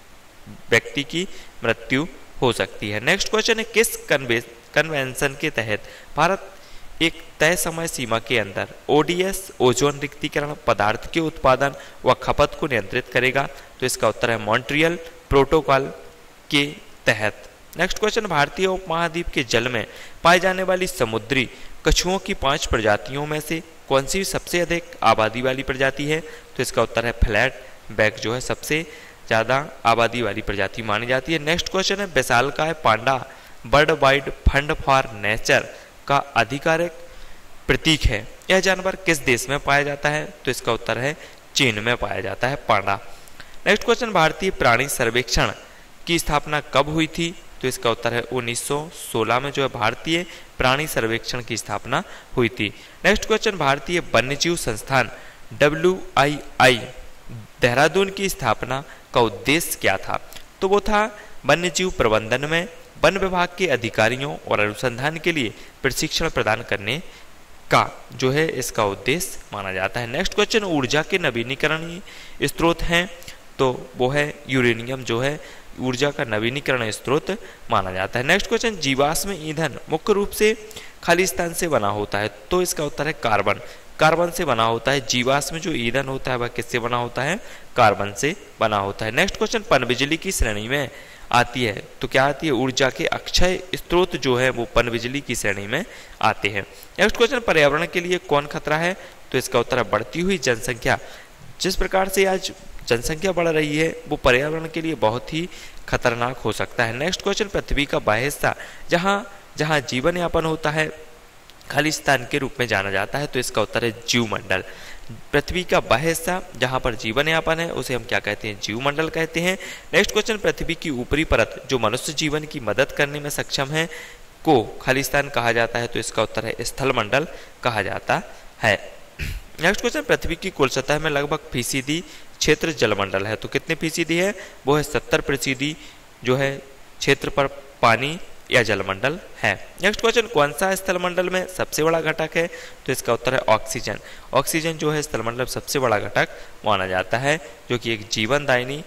व्यक्ति की मृत्यु हो सकती है। नेक्स्ट क्वेश्चन है, किस कन्वेंशन के तहत भारत एक तय समय सीमा के अंदर ओ डी एस ओजोन रिक्तीकरण पदार्थ के उत्पादन व खपत को नियंत्रित करेगा? तो इसका उत्तर है मॉन्ट्रियल प्रोटोकॉल के तहत। नेक्स्ट क्वेश्चन, भारतीय उपमहाद्वीप के जल में पाई जाने वाली समुद्री कछुओं की पांच प्रजातियों में से कौन सी सबसे अधिक आबादी वाली प्रजाति है? तो इसका उत्तर है फ्लैट बैक जो है सबसे ज़्यादा आबादी वाली प्रजाति मानी जाती है। नेक्स्ट क्वेश्चन है, विशालकाय panda world wide fund for nature का आधिकारिक प्रतीक है। यह जानवर किस देश में पाया जाता है? तो इसका उत्तर है चीन में पाया जाता है पांडा। नेक्स्ट क्वेश्चन, भारतीय प्राणी सर्वेक्षण की स्थापना कब हुई थी? तो इसका उत्तर है उन्नीस सौ सोलह में जो है भारतीय प्राणी सर्वेक्षण की स्थापना हुई थी। नेक्स्ट क्वेश्चन, भारतीय वन्यजीव संस्थान डब्ल्यू आई आई देहरादून की स्थापना का उद्देश्य क्या था? तो वो था वन्यजीव प्रबंधन में वन विभाग के अधिकारियों और अनुसंधान के लिए प्रशिक्षण प्रदान करने का जो है इसका उद्देश्य माना जाता है। नेक्स्ट क्वेश्चन, ऊर्जा के नवीनीकरणीय स्रोत हैं, तो वो है यूरेनियम जो है ऊर्जा का नवीनीकरण स्रोत माना जाता है। नेक्स्ट क्वेश्चन, जीवाश्म ईंधन मुख्य रूप से खालिस्तान से बना होता है? तो इसका उत्तर है कार्बन। कार्बन से बना होता है। जीवाश्म जो ईंधन होता है वह किससे बना होता है? कार्बन से बना होता है। नेक्स्ट क्वेश्चन, पनबिजली की श्रेणी में आती है, तो क्या आती है? ऊर्जा के अक्षय स्रोत जो है वो पनबिजली की श्रेणी में आते हैं। नेक्स्ट क्वेश्चन, पर्यावरण के लिए कौन खतरा है? तो इसका उत्तर है बढ़ती हुई जनसंख्या। जिस प्रकार से आज जनसंख्या बढ़ रही है वो पर्यावरण के लिए बहुत ही खतरनाक हो सकता है। नेक्स्ट क्वेश्चन, पृथ्वी का बाह्य हिस्सा जहाँ जहाँ जीवन यापन होता है खालिस्तान के रूप में जाना जाता है, तो इसका उत्तर है जीवमंडल। पृथ्वी का बाह्य हिस्सा जहां पर जीवन यापन है उसे हम क्या कहते हैं? जीवमंडल कहते हैं। नेक्स्ट क्वेश्चन, पृथ्वी की ऊपरी परत जो मनुष्य जीवन की मदद करने में सक्षम है को खालिस्तान कहा जाता है, तो इसका उत्तर है स्थलमंडल कहा जाता है। नेक्स्ट क्वेश्चन, पृथ्वी की कुल सतह में लगभग फीसदी क्षेत्र जलमंडल है, तो कितने फीसदी है? वो है सत्तर फीसदी जो है क्षेत्र पर पानी या जलमंडल है। नेक्स्ट क्वेश्चन, कौन सा स्थलमंडल में सबसे बड़ा घटक है? तो इसका उत्तर है ऑक्सीजन। ऑक्सीजन जो है स्थलमंडल में सबसे बड़ा घटक माना जाता है, जो कि एक जीवनदायिनी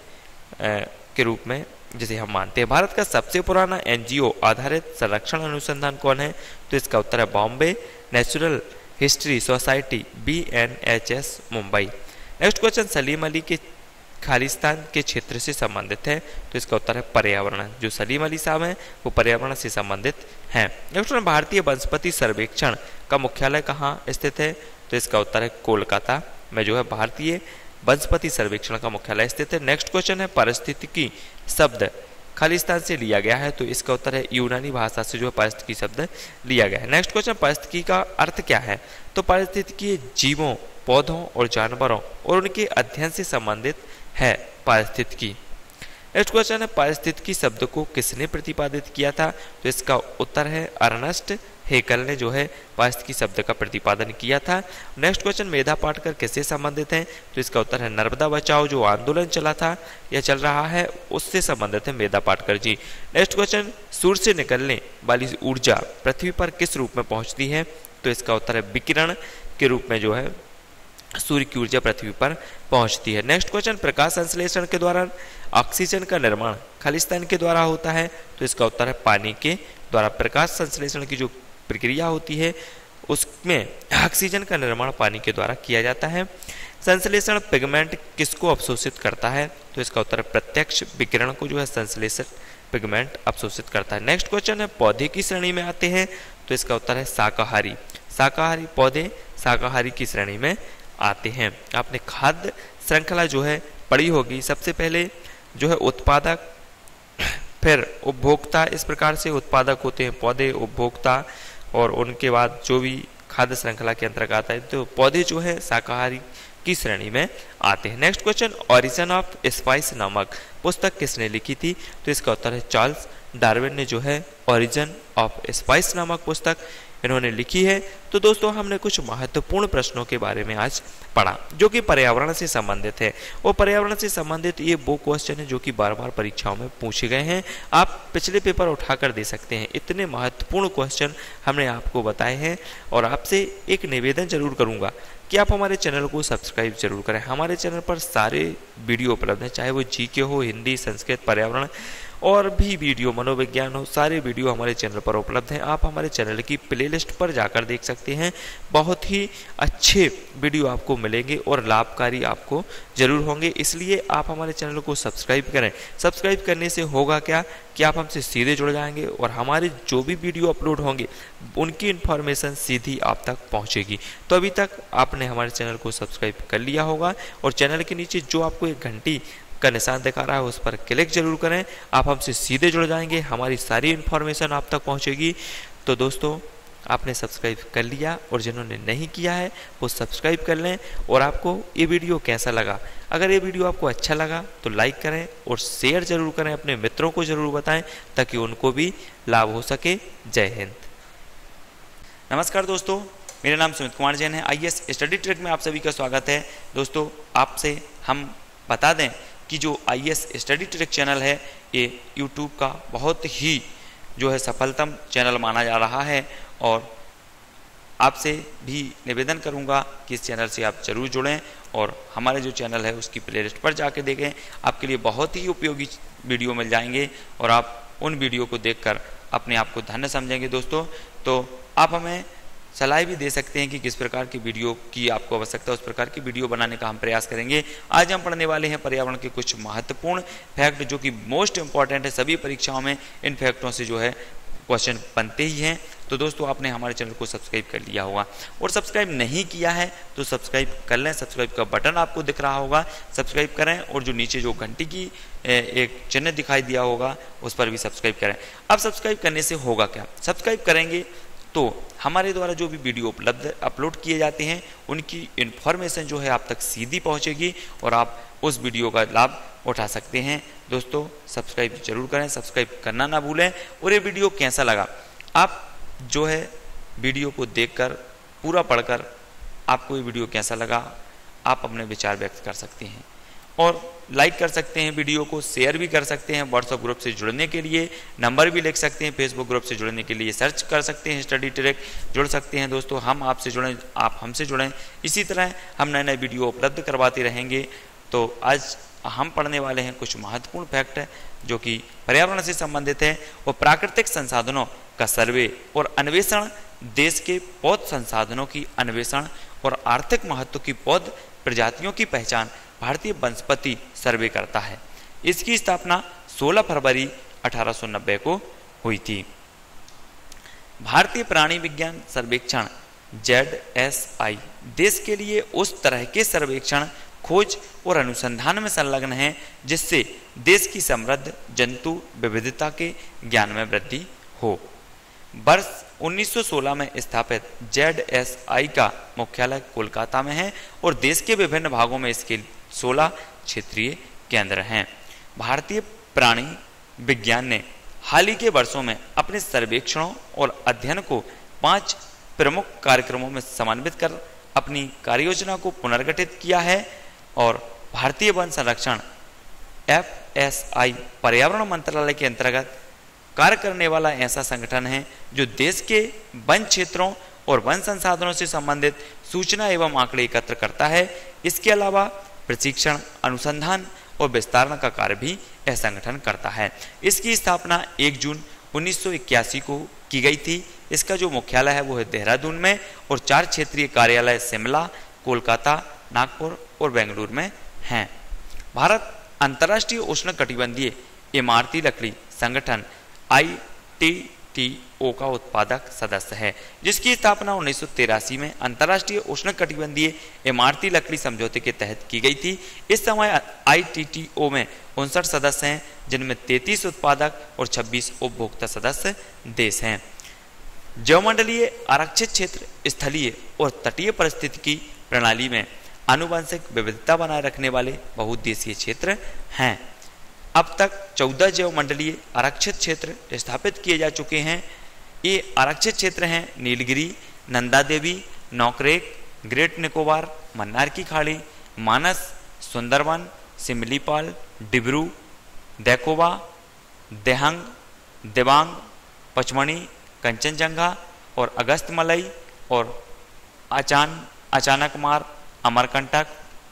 के रूप में जिसे हम मानते हैं। भारत का सबसे पुराना एन जी ओ आधारित संरक्षण अनुसंधान कौन है? तो इसका उत्तर है Bombay Natural History Society B N H S Mumbai. Next question, Salim Ali के खालिस्तान के क्षेत्र से संबंधित है, तो इसका उत्तर है पर्यावरण। जो सलीम अली साहब हैं वो पर्यावरण से संबंधित हैं। नेक्स्ट क्वेश्चन, भारतीय वनस्पति सर्वेक्षण का मुख्यालय कहाँ स्थित है? तो इसका उत्तर है कोलकाता में जो है भारतीय वनस्पति सर्वेक्षण का मुख्यालय स्थित है। नेक्स्ट क्वेश्चन है, पारिस्थितिकी शब्द खालिस्तान से लिया गया है, तो इसका उत्तर है यूनानी भाषा से जो है पारिस्थितिकी शब्द लिया गया है। नेक्स्ट क्वेश्चन, पारिस्थितिकी का अर्थ क्या है? तो पारिस्थितिकी जीवों, पौधों और जानवरों और उनके अध्ययन से संबंधित है पारिस्थितिकी। नेक्स्ट क्वेश्चन है, पारिस्थितिकी शब्द को किसने प्रतिपादित किया था? तो इसका उत्तर है अर्नस्ट हेकल ने जो है पारिस्थितिकी शब्द का प्रतिपादन किया था। नेक्स्ट क्वेश्चन, मेधा पाटकर किससे संबंधित हैं? तो इसका उत्तर है नर्मदा बचाओ जो आंदोलन चला था या चल रहा है उससे संबंधित है मेधा पाटकर जी। नेक्स्ट क्वेश्चन, सूर्य से निकलने वाली ऊर्जा पृथ्वी पर किस रूप में पहुंचती है? तो इसका उत्तर है विकिरण के रूप में जो है सूर्य की ऊर्जा पृथ्वी पर पहुंचती है। नेक्स्ट क्वेश्चन, प्रकाश संश्लेषण के दौरान ऑक्सीजन का निर्माण खलिस्तान के द्वारा होता है? तो इसका उत्तर है पानी के द्वारा। प्रकाश संश्लेषण की जो प्रक्रिया होती है उसमें ऑक्सीजन का निर्माण पानी के द्वारा किया जाता है। संश्लेषण पिगमेंट किसको अवशोषित करता है? तो इसका उत्तर है प्रत्यक्ष विकिरण को जो है संश्लेषण पिगमेंट अवशोषित करता है। नेक्स्ट क्वेश्चन है, पौधे की श्रेणी में आते हैं? तो इसका उत्तर है शाकाहारी। शाकाहारी पौधे शाकाहारी की श्रेणी में आते हैं। आपने खाद्य श्रृंखला जो है पढ़ी होगी। सबसे पहले जो है उत्पादक, फिर उपभोक्ता, इस प्रकार से उत्पादक होते हैं पौधे, उपभोक्ता, और उनके बाद जो भी खाद्य श्रृंखला के अंतर्गत आता है तो पौधे जो है शाकाहारी की श्रेणी में आते हैं। Next question, origin of spice नामक पुस्तक किसने लिखी थी? तो इसका उत्तर है चार्ल्स डार्विन ने जो है ओरिजिन ऑफ स्पाइस नामक पुस्तक इन्होंने लिखी है। तो दोस्तों हमने कुछ महत्वपूर्ण प्रश्नों के बारे में आज पढ़ा जो कि पर्यावरण से संबंधित है। और पर्यावरण से संबंधित ये वो क्वेश्चन है जो कि बार बार परीक्षाओं में पूछे गए हैं। आप पिछले पेपर उठाकर दे सकते हैं। इतने महत्वपूर्ण क्वेश्चन हमने आपको बताए हैं। और आपसे एक निवेदन जरूर करूंगा कि आप हमारे चैनल को सब्सक्राइब जरूर करें। हमारे चैनल पर सारे वीडियो उपलब्ध हैं, चाहे वो जीके हो, हिंदी, संस्कृत, पर्यावरण और भी वीडियो, मनोविज्ञान हो, सारे वीडियो हमारे चैनल पर उपलब्ध हैं। आप हमारे चैनल की प्लेलिस्ट पर जाकर देख सकते हैं। बहुत ही अच्छे वीडियो आपको मिलेंगे और लाभकारी आपको जरूर होंगे। इसलिए आप हमारे चैनल को सब्सक्राइब करें। सब्सक्राइब करने से होगा क्या कि आप हमसे सीधे जुड़ जाएंगे और हमारे जो भी वीडियो अपलोड होंगे उनकी इन्फॉर्मेशन सीधी आप तक पहुंचेगी। तो अभी तक आपने हमारे चैनल को सब्सक्राइब कर लिया होगा और चैनल के नीचे जो आपको एक घंटी का निशान दिखा रहा है उस पर क्लिक जरूर करें। आप हमसे सीधे जुड़ जाएंगे, हमारी सारी इन्फॉर्मेशन आप तक पहुंचेगी। तो दोस्तों आपने सब्सक्राइब कर लिया और जिन्होंने नहीं किया है वो सब्सक्राइब कर लें। और आपको ये वीडियो कैसा लगा? अगर ये वीडियो आपको अच्छा लगा तो लाइक करें और शेयर जरूर करें, अपने मित्रों को जरूर बताएं ताकि उनको भी लाभ हो सके। जय हिंद। नमस्कार दोस्तों, मेरा नाम सुमित कुमार जैन है। I A S study track में आप सभी का स्वागत है। दोस्तों आपसे हम बता दें कि जो I A S study track channel है ये यूट्यूब का बहुत ही जो है सफलतम चैनल माना जा रहा है। और आपसे भी निवेदन करूंगा कि इस चैनल से आप जरूर जुड़ें और हमारे जो चैनल है उसकी प्लेलिस्ट पर जाके देखें। आपके लिए बहुत ही उपयोगी वीडियो मिल जाएंगे और आप उन वीडियो को देखकर अपने आप को धन्य समझेंगे। दोस्तों तो आप हमें सलाह भी दे सकते हैं कि किस प्रकार की वीडियो की आपको आवश्यकता है, उस प्रकार की वीडियो बनाने का हम प्रयास करेंगे। आज हम पढ़ने वाले हैं पर्यावरण के कुछ महत्वपूर्ण फैक्ट जो कि मोस्ट इंपॉर्टेंट है। सभी परीक्षाओं में इन फैक्टों से जो है क्वेश्चन बनते ही हैं। तो दोस्तों आपने हमारे चैनल को सब्सक्राइब कर लिया होगा और सब्सक्राइब नहीं किया है तो सब्सक्राइब कर लें। सब्सक्राइब का बटन आपको दिख रहा होगा, सब्सक्राइब करें और जो नीचे जो घंटी की एक चिन्ह दिखाई दिया होगा उस पर भी सब्सक्राइब करें। अब सब्सक्राइब करने से होगा क्या? सब्सक्राइब करेंगे तो हमारे द्वारा जो भी वीडियो उपलब्ध अपलोड किए जाते हैं उनकी इन्फॉर्मेशन जो है आप तक सीधी पहुंचेगी और आप उस वीडियो का लाभ उठा सकते हैं। दोस्तों सब्सक्राइब जरूर करें, सब्सक्राइब करना ना भूलें। और ये वीडियो कैसा लगा, आप जो है वीडियो को देखकर पूरा पढ़कर आपको ये वीडियो कैसा लगा आप अपने विचार व्यक्त कर सकते हैं और लाइक कर सकते हैं, वीडियो को शेयर भी कर सकते हैं। व्हाट्सएप ग्रुप से जुड़ने के लिए नंबर भी लिख सकते हैं। फेसबुक ग्रुप से जुड़ने के लिए सर्च कर सकते हैं स्टडी ट्रैक, जुड़ सकते हैं। दोस्तों हम आपसे जुड़ें, आप हमसे जुड़ें। इसी तरह हम नए नए वीडियो उपलब्ध करवाते रहेंगे। तो आज हम पढ़ने वाले हैं कुछ महत्वपूर्ण फैक्ट है जो कि पर्यावरण से संबंधित है। और प्राकृतिक संसाधनों का सर्वे और अन्वेषण, देश के पौध संसाधनों की अन्वेषण और आर्थिक महत्व की पौध प्रजातियों की पहचान भारतीय वनस्पति सर्वे करता है। इसकी स्थापना सोलह फरवरी अठारह सौ नब्बे को हुई थी। भारतीय प्राणी विज्ञान सर्वेक्षण जेड एस आई देश के लिए उस तरह के सर्वेक्षण, खोज और अनुसंधान में संलग्न है जिससे देश की समृद्ध जंतु विविधता के ज्ञान में वृद्धि हो। वर्ष उन्नीस सौ सोलह में स्थापित जेड एस आई का मुख्यालय कोलकाता में है और देश के विभिन्न भागों में इसके सोलह क्षेत्रीय केंद्र हैं। भारतीय प्राणी विज्ञान ने हाल ही के वर्षों में अपने सर्वेक्षणों और अध्ययन को पांच प्रमुख कार्यक्रमों में समन्वित कर अपनी कार्ययोजना को पुनर्गठित किया है और भारतीय वन संरक्षण एफ एस आई पर्यावरण मंत्रालय के अंतर्गत कार्य करने वाला ऐसा संगठन है जो देश के वन क्षेत्रों और वन संसाधनों से संबंधित सूचना एवं आंकड़े एकत्र करता है। इसके अलावा प्रशिक्षण, अनुसंधान और विस्तारण का कार्य भी यह संगठन करता है। इसकी स्थापना एक जून उन्नीस सौ इक्यासी को की गई थी। इसका जो मुख्यालय है वो है देहरादून में और चार क्षेत्रीय कार्यालय शिमला, कोलकाता, नागपुर और बेंगलुरु में हैं। भारत अंतर्राष्ट्रीय उष्णकटिबंधीय इमारती लकड़ी संगठन आई टी टी ओ का उत्पादक सदस्य है, जिसकी स्थापना उन्नीस सौ तिरासी में अंतर्राष्ट्रीय उष्णकटिबंधीय इमारती लकड़ी समझौते के तहत की गई थी। इस समय आई टी टी ओ में उनसठ सदस्य हैं, जिनमें तैंतीस उत्पादक और छब्बीस उपभोक्ता सदस्य देश हैं। जैवमंडलीय आरक्षित क्षेत्र स्थलीय और तटीय पारिस्थितिकी प्रणाली में आनुवंशिक विविधता बनाए रखने वाले बहुउद्देशीय क्षेत्र हैं। अब तक चौदह जैवमंडलीय आरक्षित क्षेत्र स्थापित किए जा चुके हैं। ये आरक्षित क्षेत्र हैं नीलगिरी, नंदा देवी, नौकरेक, ग्रेट निकोबार, मन्नार की खाड़ी, मानस, सुंदरवन, सिमलीपाल, डिब्रू, दैकोवा, देहंग, देवांग, पचमणी, कंचनजंगा और अगस्तमलई और आचान अचानकमार, अमरकंटक।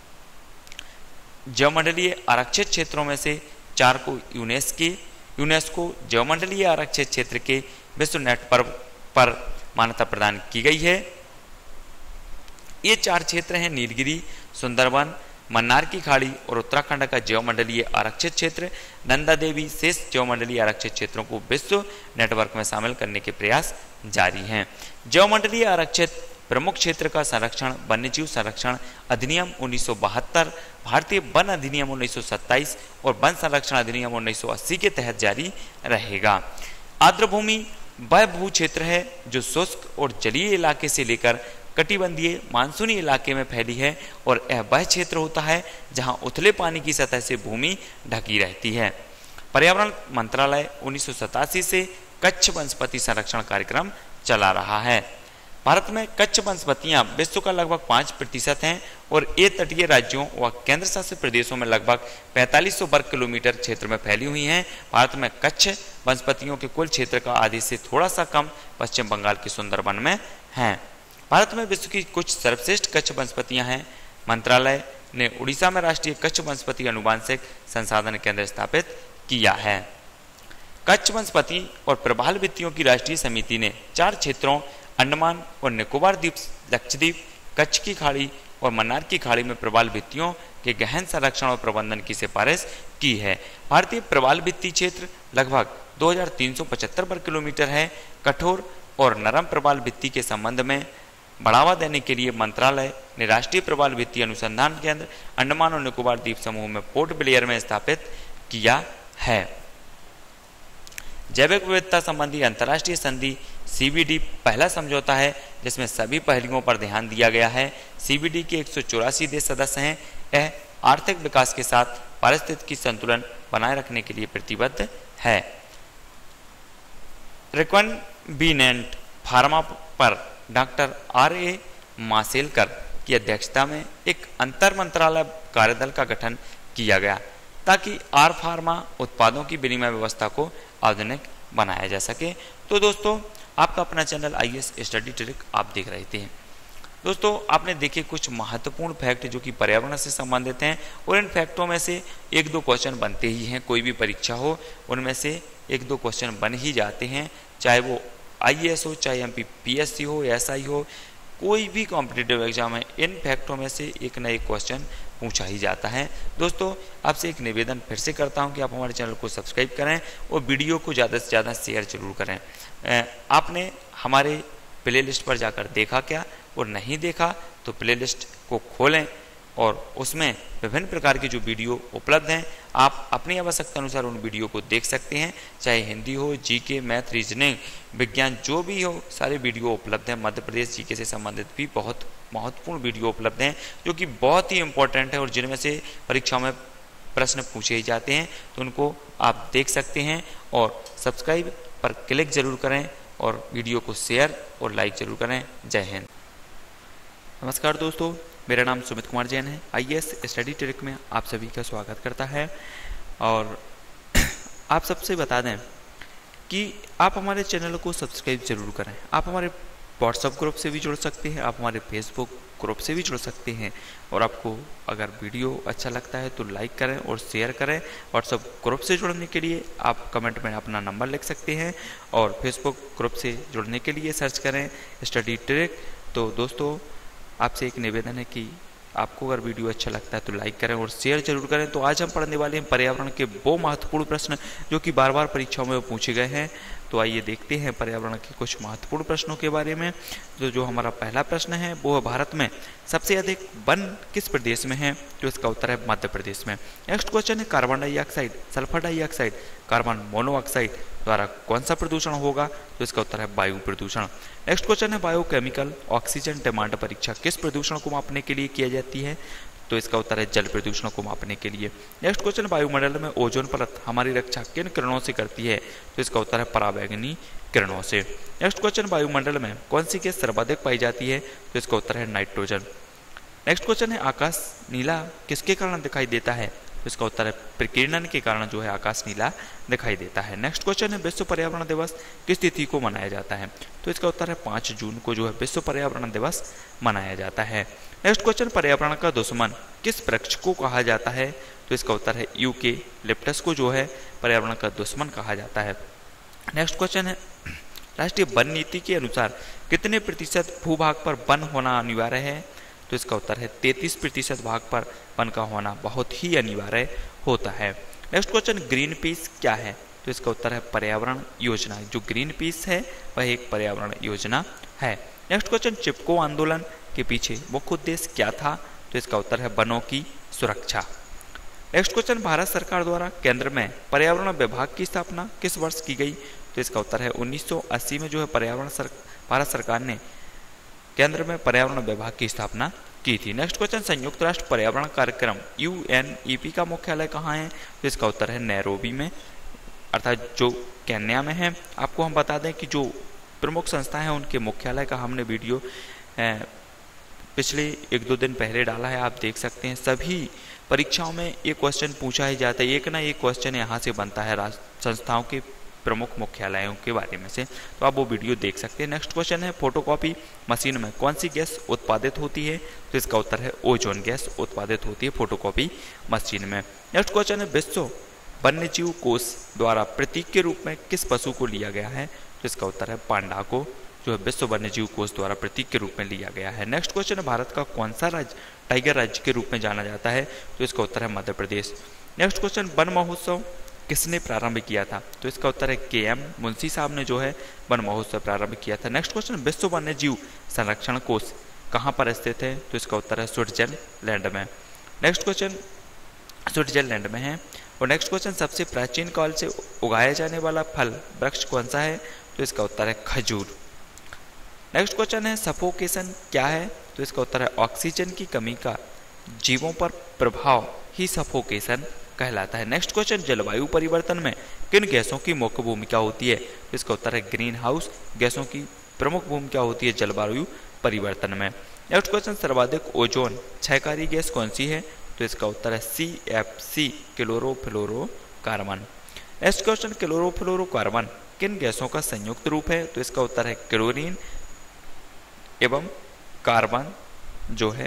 जैवमंडलीय आरक्षित क्षेत्रों में से चार को यूनेस्को यूनेस्को जैवमंडलीय आरक्षित क्षेत्र के विश्व नेटवर्क पर मान्यता प्रदान की गई है। ये चार क्षेत्र हैं नीलगिरी, सुंदरवन, मन्नार की खाड़ी और उत्तराखंड का जैवमंडलीय आरक्षित क्षेत्र। नंदा देवी शेष जैवमंडलीय आरक्षित क्षेत्रों को विश्व नेटवर्क में शामिल करने के प्रयास जारी हैं। जैवमंडलीय आरक्षित प्रमुख क्षेत्र का संरक्षण वन्यजीव संरक्षण अधिनियम उन्नीस सौ बहत्तर, भारतीय वन अधिनियम उन्नीस सौ सत्ताईस और वन संरक्षण अधिनियम उन्नीस सौ अस्सी के तहत जारी रहेगा। आर्द्रभूमि वह भू क्षेत्र है जो शुष्क और जलीय इलाके से लेकर कटिबंधीय मानसूनी इलाके में फैली है और यह वह क्षेत्र होता है जहां उथले पानी की सतह से भूमि ढकी रहती है। पर्यावरण मंत्रालय उन्नीस सौ सतासी से कच्छ वनस्पति संरक्षण कार्यक्रम चला रहा है। भारत में कच्छ वनस्पतियां विश्व का लगभग पाँच प्रतिशत हैं और ये तटीय राज्यों व केंद्र शासित प्रदेशों में लगभग पैंतालीस सौ वर्ग किलोमीटर क्षेत्र में फैली हुई हैं। भारत में कच्छ वनस्पतियों के कुल क्षेत्र का आधे से थोड़ा सा कम पश्चिम बंगाल के सुंदरवन में है। भारत में विश्व की कुछ सर्वश्रेष्ठ कच्छ वनस्पतियां हैं। मंत्रालय ने उड़ीसा में राष्ट्रीय कच्छ वनस्पति अनुवांशिक संसाधन केंद्र स्थापित किया है। कच्छ वनस्पति और प्रवाल भित्तियों की राष्ट्रीय समिति ने चार क्षेत्रों अंडमान और निकोबार द्वीप, लक्षद्वीप, कच्छ की खाड़ी और मन्नार की खाड़ी में प्रवाल भित्तियों के गहन संरक्षण और प्रबंधन की सिफारिश की है। भारतीय प्रवाल भित्ति क्षेत्र लगभग दो हज़ार तीन सौ पचहत्तर वर्ग किलोमीटर है। कठोर और नरम प्रवाल भित्ति के संबंध में बढ़ावा देने के लिए मंत्रालय ने राष्ट्रीय प्रवाल भित्ति अनुसंधान केंद्र अंडमान और निकोबार द्वीप समूह में पोर्ट ब्लेयर में स्थापित किया है। जैविक विविधता संबंधी अंतर्राष्ट्रीय संधि सी बी डी पहला समझौता है जिसमें सभी पहलुओं पर ध्यान दिया गया है। सी बी डी के एक सौ चौरासी देश सदस्य हैं। यह आर्थिक विकास के साथ पारिस्थितिकी संतुलन बनाए रखने के लिए प्रतिबद्ध है। रिकॉम्बिनेंट फार्मा पर डॉक्टर आर ए मासेलकर की अध्यक्षता में एक अंतर मंत्रालय कार्यदल का गठन किया गया ताकि आर फार्मा उत्पादों की विनिमय व्यवस्था को आधुनिक बनाया जा सके। तो दोस्तों, आपका अपना channel I A S study trick आप देख रहे थे। दोस्तों, आपने देखे कुछ महत्वपूर्ण फैक्ट जो कि पर्यावरण से संबंधित हैं और इन फैक्टों में से एक दो क्वेश्चन बनते ही हैं। कोई भी परीक्षा हो उनमें से एक दो क्वेश्चन बन ही जाते हैं, चाहे वो आई ए एस हो, चाहे M P P S C हो, एस आई हो, कोई भी कॉम्पिटिटिव एग्जाम है, इन फैक्टों में से एक न एक क्वेश्चन पूछा ही जाता है। दोस्तों, आपसे एक निवेदन फिर से करता हूं कि आप हमारे चैनल को सब्सक्राइब करें और वीडियो को ज़्यादा से ज़्यादा शेयर जरूर करें। आपने हमारे प्लेलिस्ट पर जाकर देखा क्या और नहीं देखा तो प्लेलिस्ट को खोलें और उसमें विभिन्न प्रकार के जो वीडियो उपलब्ध हैं आप अपनी आवश्यकता अनुसार उन वीडियो को देख सकते हैं, चाहे हिंदी हो, जीके, मैथ, रीजनिंग, विज्ञान, जो भी हो सारे वीडियो उपलब्ध हैं। मध्य प्रदेश जीके से संबंधित भी बहुत महत्वपूर्ण वीडियो उपलब्ध हैं जो कि बहुत ही इंपॉर्टेंट है और जिनमें से परीक्षाओं में प्रश्न पूछे ही जाते हैं, तो उनको आप देख सकते हैं। और सब्सक्राइब पर क्लिक जरूर करें और वीडियो को शेयर और लाइक जरूर करें। जय हिंद। नमस्कार दोस्तों, मेरा नाम सुमित कुमार जैन है। आईएएस स्टडी ट्रिक में आप सभी का स्वागत करता है। और आप सबसे बता दें कि आप हमारे चैनल को सब्सक्राइब जरूर करें। आप हमारे व्हाट्सएप ग्रुप से भी जुड़ सकते हैं, आप हमारे फेसबुक ग्रुप से भी जुड़ सकते हैं। और आपको अगर वीडियो अच्छा लगता है तो लाइक करें और शेयर करें। व्हाट्सएप ग्रुप से जुड़ने के लिए आप कमेंट में अपना नंबर लिख सकते हैं और फेसबुक ग्रुप से जुड़ने के लिए सर्च करें स्टडी ट्रिक। तो दोस्तों, आपसे एक निवेदन है कि आपको अगर वीडियो अच्छा लगता है तो लाइक करें और शेयर जरूर करें। तो आज हम पढ़ने वाले हैं पर्यावरण के वो महत्वपूर्ण प्रश्न जो कि बार बार परीक्षाओं में पूछे गए हैं। तो आइए देखते हैं पर्यावरण के कुछ महत्वपूर्ण प्रश्नों के बारे में। तो जो हमारा पहला प्रश्न है वो है, भारत में सबसे अधिक वन किस प्रदेश में है? तो इसका उत्तर है मध्य प्रदेश में। नेक्स्ट क्वेश्चन है, carbon dioxide, sulphur dioxide, carbon monoxide द्वारा कौन सा प्रदूषण होगा? तो इसका उत्तर है वायु प्रदूषण। नेक्स्ट क्वेश्चन है, बायोकेमिकल ऑक्सीजन डिमांड परीक्षा किस प्रदूषण को मापने के लिए किया जाती है? तो इसका उत्तर है जल प्रदूषण को मापने के लिए। नेक्स्ट क्वेश्चन, वायुमंडल में ओजोन परत हमारी रक्षा किन किरणों से करती है? तो इसका उत्तर है पराबैंगनी किरणों से। नेक्स्ट क्वेश्चन, वायुमंडल में कौन सी गैस सर्वाधिक पाई जाती है? तो इसका उत्तर है नाइट्रोजन। नेक्स्ट क्वेश्चन है, आकाश नीला किसके कारण दिखाई देता है? तो इसका उत्तर है प्रकीर्णन के कारण जो है आकाश नीला दिखाई देता है। नेक्स्ट क्वेश्चन है, विश्व पर्यावरण दिवस किस तिथि को मनाया जाता है? तो इसका उत्तर है पाँच जून को जो है विश्व पर्यावरण दिवस मनाया जाता है। नेक्स्ट क्वेश्चन, पर्यावरण का दुश्मन किस वृक्ष को कहा जाता है? तो इसका उत्तर है यूकेलिप्टस को जो है पर्यावरण का दुश्मन कहा जाता है। नेक्स्ट क्वेश्चन है, राष्ट्रीय वन नीति के अनुसार कितने प्रतिशत भूभाग पर वन होना अनिवार्य है? तो इसका उत्तर है तैंतीस प्रतिशत भाग पर वन का होना बहुत ही अनिवार्य होता है। नेक्स्ट क्वेश्चन, ग्रीन पीस क्या है? तो इसका उत्तर है पर्यावरण योजना। जो ग्रीन पीस है वह एक पर्यावरण योजना है। नेक्स्ट क्वेश्चन, चिपको आंदोलन के पीछे मुख्य उद्देश्य क्या था? तो इसका उत्तर है वनों की सुरक्षा। नेक्स्ट क्वेश्चन, भारत सरकार द्वारा केंद्र में पर्यावरण विभाग की स्थापना किस वर्ष की गई? तो इसका उत्तर है उन्नीस सौ अस्सी में जो है पर्यावरण सर, भारत सरकार ने केंद्र में पर्यावरण विभाग की स्थापना की थी। नेक्स्ट क्वेश्चन, संयुक्त राष्ट्र पर्यावरण कार्यक्रम यू एन ई पी का मुख्यालय कहाँ है? तो इसका उत्तर है नैरोबी में, अर्थात जो केन्या में है। आपको हम बता दें कि जो प्रमुख संस्थाएं हैं उनके मुख्यालय का हमने वीडियो पिछले एक दो दिन पहले डाला है, आप देख सकते हैं। सभी परीक्षाओं में ये क्वेश्चन पूछा ही जाता है, एक ना एक क्वेश्चन यहाँ से बनता है संस्थाओं के प्रमुख मुख्यालयों के बारे में से, तो आप वो वीडियो देख सकते हैं। नेक्स्ट क्वेश्चन है, फोटोकॉपी मशीन में कौन सी गैस उत्पादित होती है? तो इसका उत्तर है ओजोन गैस उत्पादित होती है फोटोकॉपी मशीन में। नेक्स्ट क्वेश्चन है, विश्व वन्यजीव कोष द्वारा प्रतीक के रूप में किस पशु को लिया गया है? तो इसका उत्तर है पांडा को जो है विश्व वन्यजीव कोष द्वारा प्रतीक के रूप में लिया गया है। नेक्स्ट क्वेश्चन है, भारत का कौन सा राज्य टाइगर राज्य के रूप में जाना जाता है? तो इसका उत्तर है मध्य प्रदेश। नेक्स्ट क्वेश्चन, वन महोत्सव किसने प्रारंभ किया था? तो इसका उत्तर है के एम मुंशी साहब ने जो है वन महोत्सव प्रारंभ किया था। नेक्स्ट क्वेश्चन, विश्व वन्यजीव संरक्षण कोष कहाँ पर स्थित है? तो इसका उत्तर है स्विट्जरलैंड में। नेक्स्ट क्वेश्चन स्विट्जरलैंड में है। और नेक्स्ट क्वेश्चन, सबसे प्राचीन काल से उगाया जाने वाला फल वृक्ष कौन सा है? तो इसका उत्तर है खजूर। नेक्स्ट क्वेश्चन है, सफोकेशन क्या है? तो इसका उत्तर है ऑक्सीजन की कमी का जीवों पर प्रभाव ही सफोकेशन कहलाता है। नेक्स्ट क्वेश्चन, जलवायु परिवर्तन में किन गैसों की मुख्य भूमिका होती है? तो इसका उत्तर है ग्रीन हाउस गैसों की प्रमुख भूमिका होती है जलवायु परिवर्तन में। नेक्स्ट क्वेश्चन, सर्वाधिक ओजोन क्षयकारी गैस कौन सी है? तो इसका उत्तर है C F C chlorofluorocarbon. Next question, chlorofluorocarbon किन गैसों का संयुक्त रूप है? तो इसका उत्तर है क्लोरीन एवं कार्बन जो है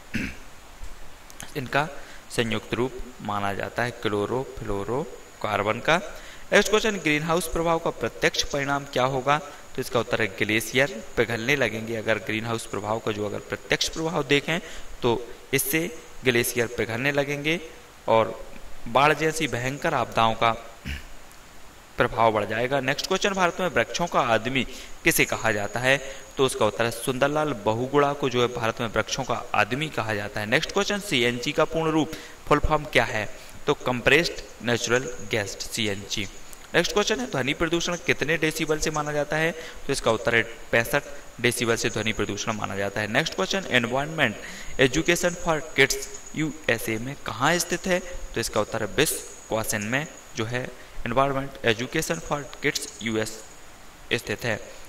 इनका संयुक्त रूप माना जाता है क्लोरोफ्लोरोकार्बन का। नेक्स्ट क्वेश्चन, ग्रीन हाउस प्रभाव का प्रत्यक्ष परिणाम क्या होगा? तो इसका उत्तर है ग्लेशियर पिघलने लगेंगे। अगर ग्रीन हाउस प्रभाव का जो अगर प्रत्यक्ष प्रभाव देखें तो इससे ग्लेशियर पिघलने लगेंगे और बाढ़ जैसी भयंकर आपदाओं का प्रभाव बढ़ जाएगा। नेक्स्ट क्वेश्चन, भारत में वृक्षों का आदमी किसे कहा जाता है? तो उसका उत्तर है सुंदरलाल बहुगुणा को जो है भारत में वृक्षों का आदमी कहा जाता है। नेक्स्ट क्वेश्चन, सीएनजी का पूर्ण रूप फुल फॉर्म क्या है? तो compressed natural gas CNG. Next question है, ध्वनि प्रदूषण कितने डेसिबल से माना जाता है? तो इसका उत्तर है पैंसठ डेसिबल से ध्वनि प्रदूषण माना जाता है। Next question, environment education for kids USA में कहाँ स्थित है? तो इसका उत्तर है विस्कॉन्सिन में जो है environment education for kids US स्थित है।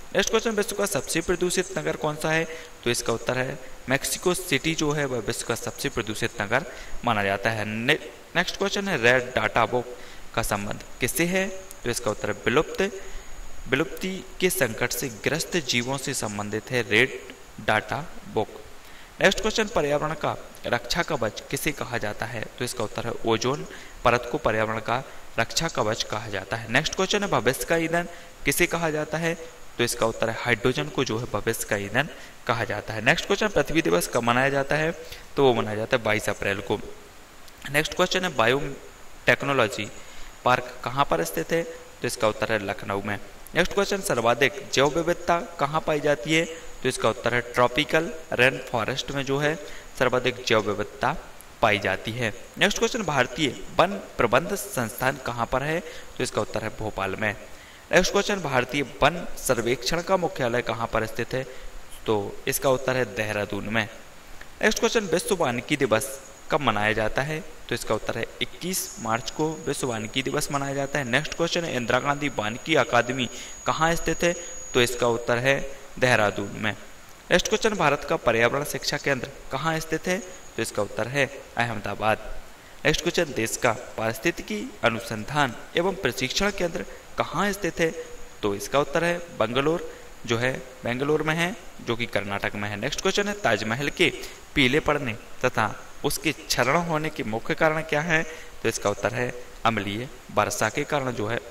नेक्स्ट क्वेश्चन, विश्व का सबसे प्रदूषित नगर कौन सा है? तो इसका उत्तर है मैक्सिको सिटी जो है वह विश्व का सबसे प्रदूषित नगर माना जाता है। ने, नेक्स्ट क्वेश्चन है रेड डाटा बुक का संबंध किससे है? तो इसका उत्तर है विलुप्त विलुप्ति के संकट से ग्रस्त जीवों से संबंधित है red data book. Next question, पर्यावरण का रक्षा कवच किसे कहा जाता है? तो इसका उत्तर है ओजोन परत को पर्यावरण का रक्षा कवच कहा जाता है। नेक्स्ट क्वेश्चन है भविष्य का ईंधन किसे कहा जाता है? तो इसका उत्तर है हाइड्रोजन को जो है भविष्य का ईंधन कहा जाता है। नेक्स्ट क्वेश्चन, पृथ्वी दिवस कब मनाया जाता है? तो वो मनाया जाता है बाईस अप्रैल को। नेक्स्ट क्वेश्चन है बायो टेक्नोलॉजी पार्क कहाँ पर स्थित है? तो इसका उत्तर है लखनऊ में। नेक्स्ट क्वेश्चन, सर्वाधिक जैव विविधता कहाँ पाई जाती है? तो इसका उत्तर है ट्रॉपिकल रेन फॉरेस्ट में जो है सर्वाधिक जैव विविधता पाई जाती है। नेक्स्ट क्वेश्चन, भारतीय वन प्रबंध संस्थान कहाँ पर है? तो इसका उत्तर है भोपाल में। नेक्स्ट क्वेश्चन, भारतीय वन सर्वेक्षण का मुख्यालय कहाँ पर स्थित है? तो इसका उत्तर है देहरादून में। नेक्स्ट क्वेश्चन, विश्व वानिकी दिवस कब मनाया जाता है? तो इसका उत्तर है इक्कीस मार्च को विश्व वानिकी दिवस मनाया जाता है। नेक्स्ट क्वेश्चन है इंदिरा गांधी वानिकी अकादमी कहाँ स्थित है? तो इसका उत्तर है देहरादून में। नेक्स्ट क्वेश्चन, भारत का पर्यावरण शिक्षा केंद्र कहाँ स्थित है? तो इसका उत्तर है अहमदाबाद। नेक्स्ट क्वेश्चन, देश का पारिस्थितिकी अनुसंधान एवं प्रशिक्षण केंद्र कहाँ स्थित है? तो इसका उत्तर है बंगलोर जो है बेंगलोर में है जो कि कर्नाटक में है। नेक्स्ट क्वेश्चन है ताजमहल के पीले पड़ने तथा उसके क्षरण होने के मुख्य कारण क्या है? तो इसका उत्तर है अम्लीय वर्षा के कारण जो है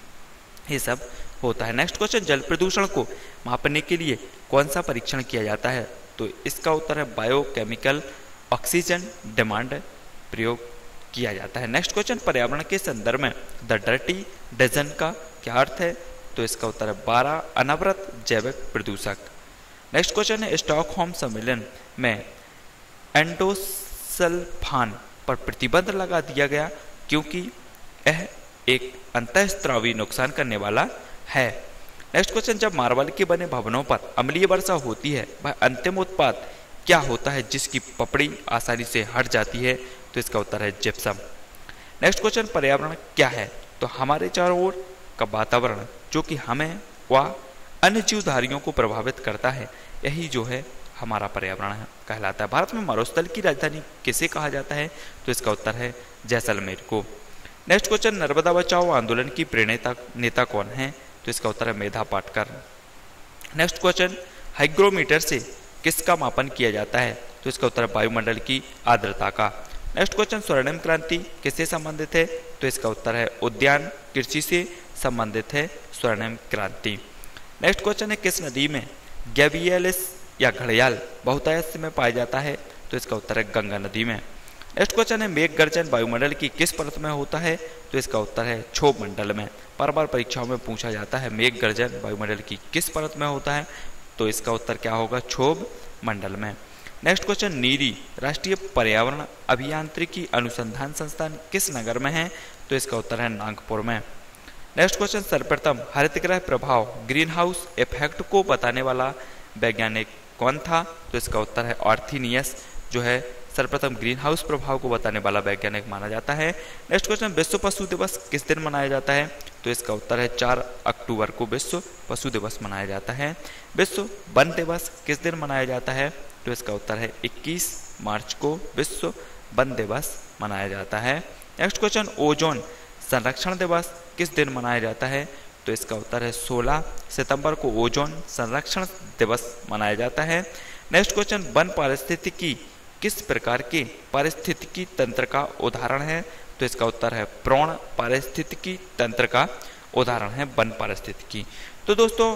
ये सब होता है। नेक्स्ट क्वेश्चन, जल प्रदूषण को मापने के लिए कौन सा परीक्षण किया जाता है? तो इसका उत्तर है बायोकेमिकल ऑक्सीजन डिमांड प्रयोग किया जाता है। नेक्स्ट क्वेश्चन, पर्यावरण के संदर्भ में द डर्टी डजन का क्या अर्थ है? तो इसका उत्तर है बारह अनवरत जैविक प्रदूषक। नेक्स्ट क्वेश्चन है स्टॉकहोम सम्मेलन में एंडोसल्फान पर प्रतिबंध लगा दिया गया क्योंकि यह एक अंतःस्रावी नुकसान करने वाला है। नेक्स्ट क्वेश्चन, जब मार्बल के बने भवनों पर अम्लीय वर्षा होती है वह अंतिम उत्पाद क्या होता है जिसकी पपड़ी आसानी से हट जाती है? तो इसका उत्तर है जिप्सम। नेक्स्ट क्वेश्चन, पर्यावरण क्या है? तो हमारे चारों ओर का वातावरण जो कि हमें व अन्य जीवधारियों को प्रभावित करता है यही जो है हमारा पर्यावरण है कहलाता है। भारत में मरुस्थल की राजधानी किसे कहा जाता है? तो इसका उत्तर है जैसलमेर को। नेक्स्ट क्वेश्चन, नर्मदा बचाओ आंदोलन की प्रेरणा नेता कौन है? तो इसका उत्तर है Medha Patkar. Next question, hygrometer से किसका मापन किया जाता है? तो इसका उत्तर है वायुमंडल की आर्द्रता का। नेक्स्ट क्वेश्चन, स्वर्णिम क्रांति किससे संबंधित है? तो इसका उत्तर है उद्यान कृषि से संबंधित है स्वर्णिम क्रांति। नेक्स्ट क्वेश्चन है किस नदी में गैबियलिस या घड़ियाल बहुतायत में पाया जाता है? तो इसका उत्तर है गंगा नदी में। नेक्स्ट क्वेश्चन है मेघ गर्जन वायुमंडल की किस परत में होता है? तो इसका उत्तर है क्षोभ मंडल में। बार बार परीक्षाओं में पूछा जाता है मेघ गर्जन वायुमंडल की किस परत में होता है? तो इसका उत्तर क्या होगा? क्षोभ मंडल में। नेक्स्ट क्वेश्चन, नीरी राष्ट्रीय पर्यावरण अभियांत्रिकी अनुसंधान संस्थान किस नगर में है? तो इसका उत्तर है नागपुर में। नेक्स्ट क्वेश्चन, सर्वप्रथम हरितगृह प्रभाव ग्रीन हाउस इफेक्ट को बताने वाला वैज्ञानिक कौन था? तो इसका उत्तर है आर्थीनियस जो है सर्वप्रथम ग्रीन हाउस प्रभाव को बताने वाला वैज्ञानिक माना जाता है। नेक्स्ट क्वेश्चन, विश्व पशु दिवस किस दिन मनाया जाता है? तो इसका उत्तर है चार अक्टूबर को विश्व पशु दिवस मनाया जाता है। विश्व वन दिवस किस दिन मनाया जाता है? तो इसका उत्तर है इक्कीस मार्च को विश्व वन दिवस मनाया जाता है। नेक्स्ट क्वेश्चन, ओजोन संरक्षण दिवस किस दिन मनाया जाता है? तो इसका उत्तर है सोलह सितंबर को ओजोन संरक्षण दिवस मनाया जाता है। नेक्स्ट क्वेश्चन, वन पारिस्थितिकी किस प्रकार के पारिस्थितिकी तंत्र का उदाहरण है? तो इसका उत्तर है प्रौढ़ पारिस्थितिकी तंत्र का उदाहरण है वन पारिस्थितिकी। तो दोस्तों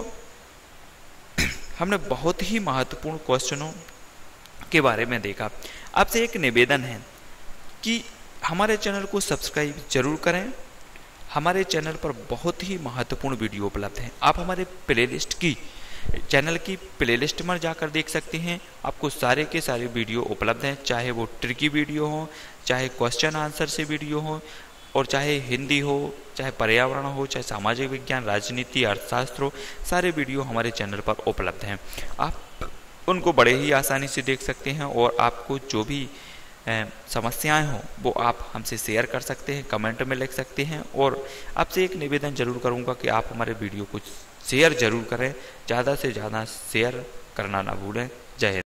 हमने बहुत ही महत्वपूर्ण क्वेश्चनों के बारे में देखा। आपसे एक निवेदन है कि हमारे चैनल को सब्सक्राइब जरूर करें। हमारे चैनल पर बहुत ही महत्वपूर्ण वीडियो उपलब्ध हैं। आप हमारे प्लेलिस्ट की चैनल की प्लेलिस्ट में जाकर देख सकते हैं। आपको सारे के सारे वीडियो उपलब्ध हैं, चाहे वो ट्रिकी वीडियो हो, चाहे क्वेश्चन आंसर से वीडियो हो, और चाहे हिंदी हो, चाहे पर्यावरण हो, चाहे सामाजिक विज्ञान, राजनीति, अर्थशास्त्र हो, सारे वीडियो हमारे चैनल पर उपलब्ध हैं। आप उनको बड़े ही आसानी से देख सकते हैं और आपको जो भी समस्याएं हों वो आप हमसे शेयर कर सकते हैं, कमेंट में लिख सकते हैं। और आपसे एक निवेदन जरूर करूंगा कि आप हमारे वीडियो को शेयर जरूर करें, ज़्यादा से ज़्यादा शेयर करना ना भूलें। जय हिंद।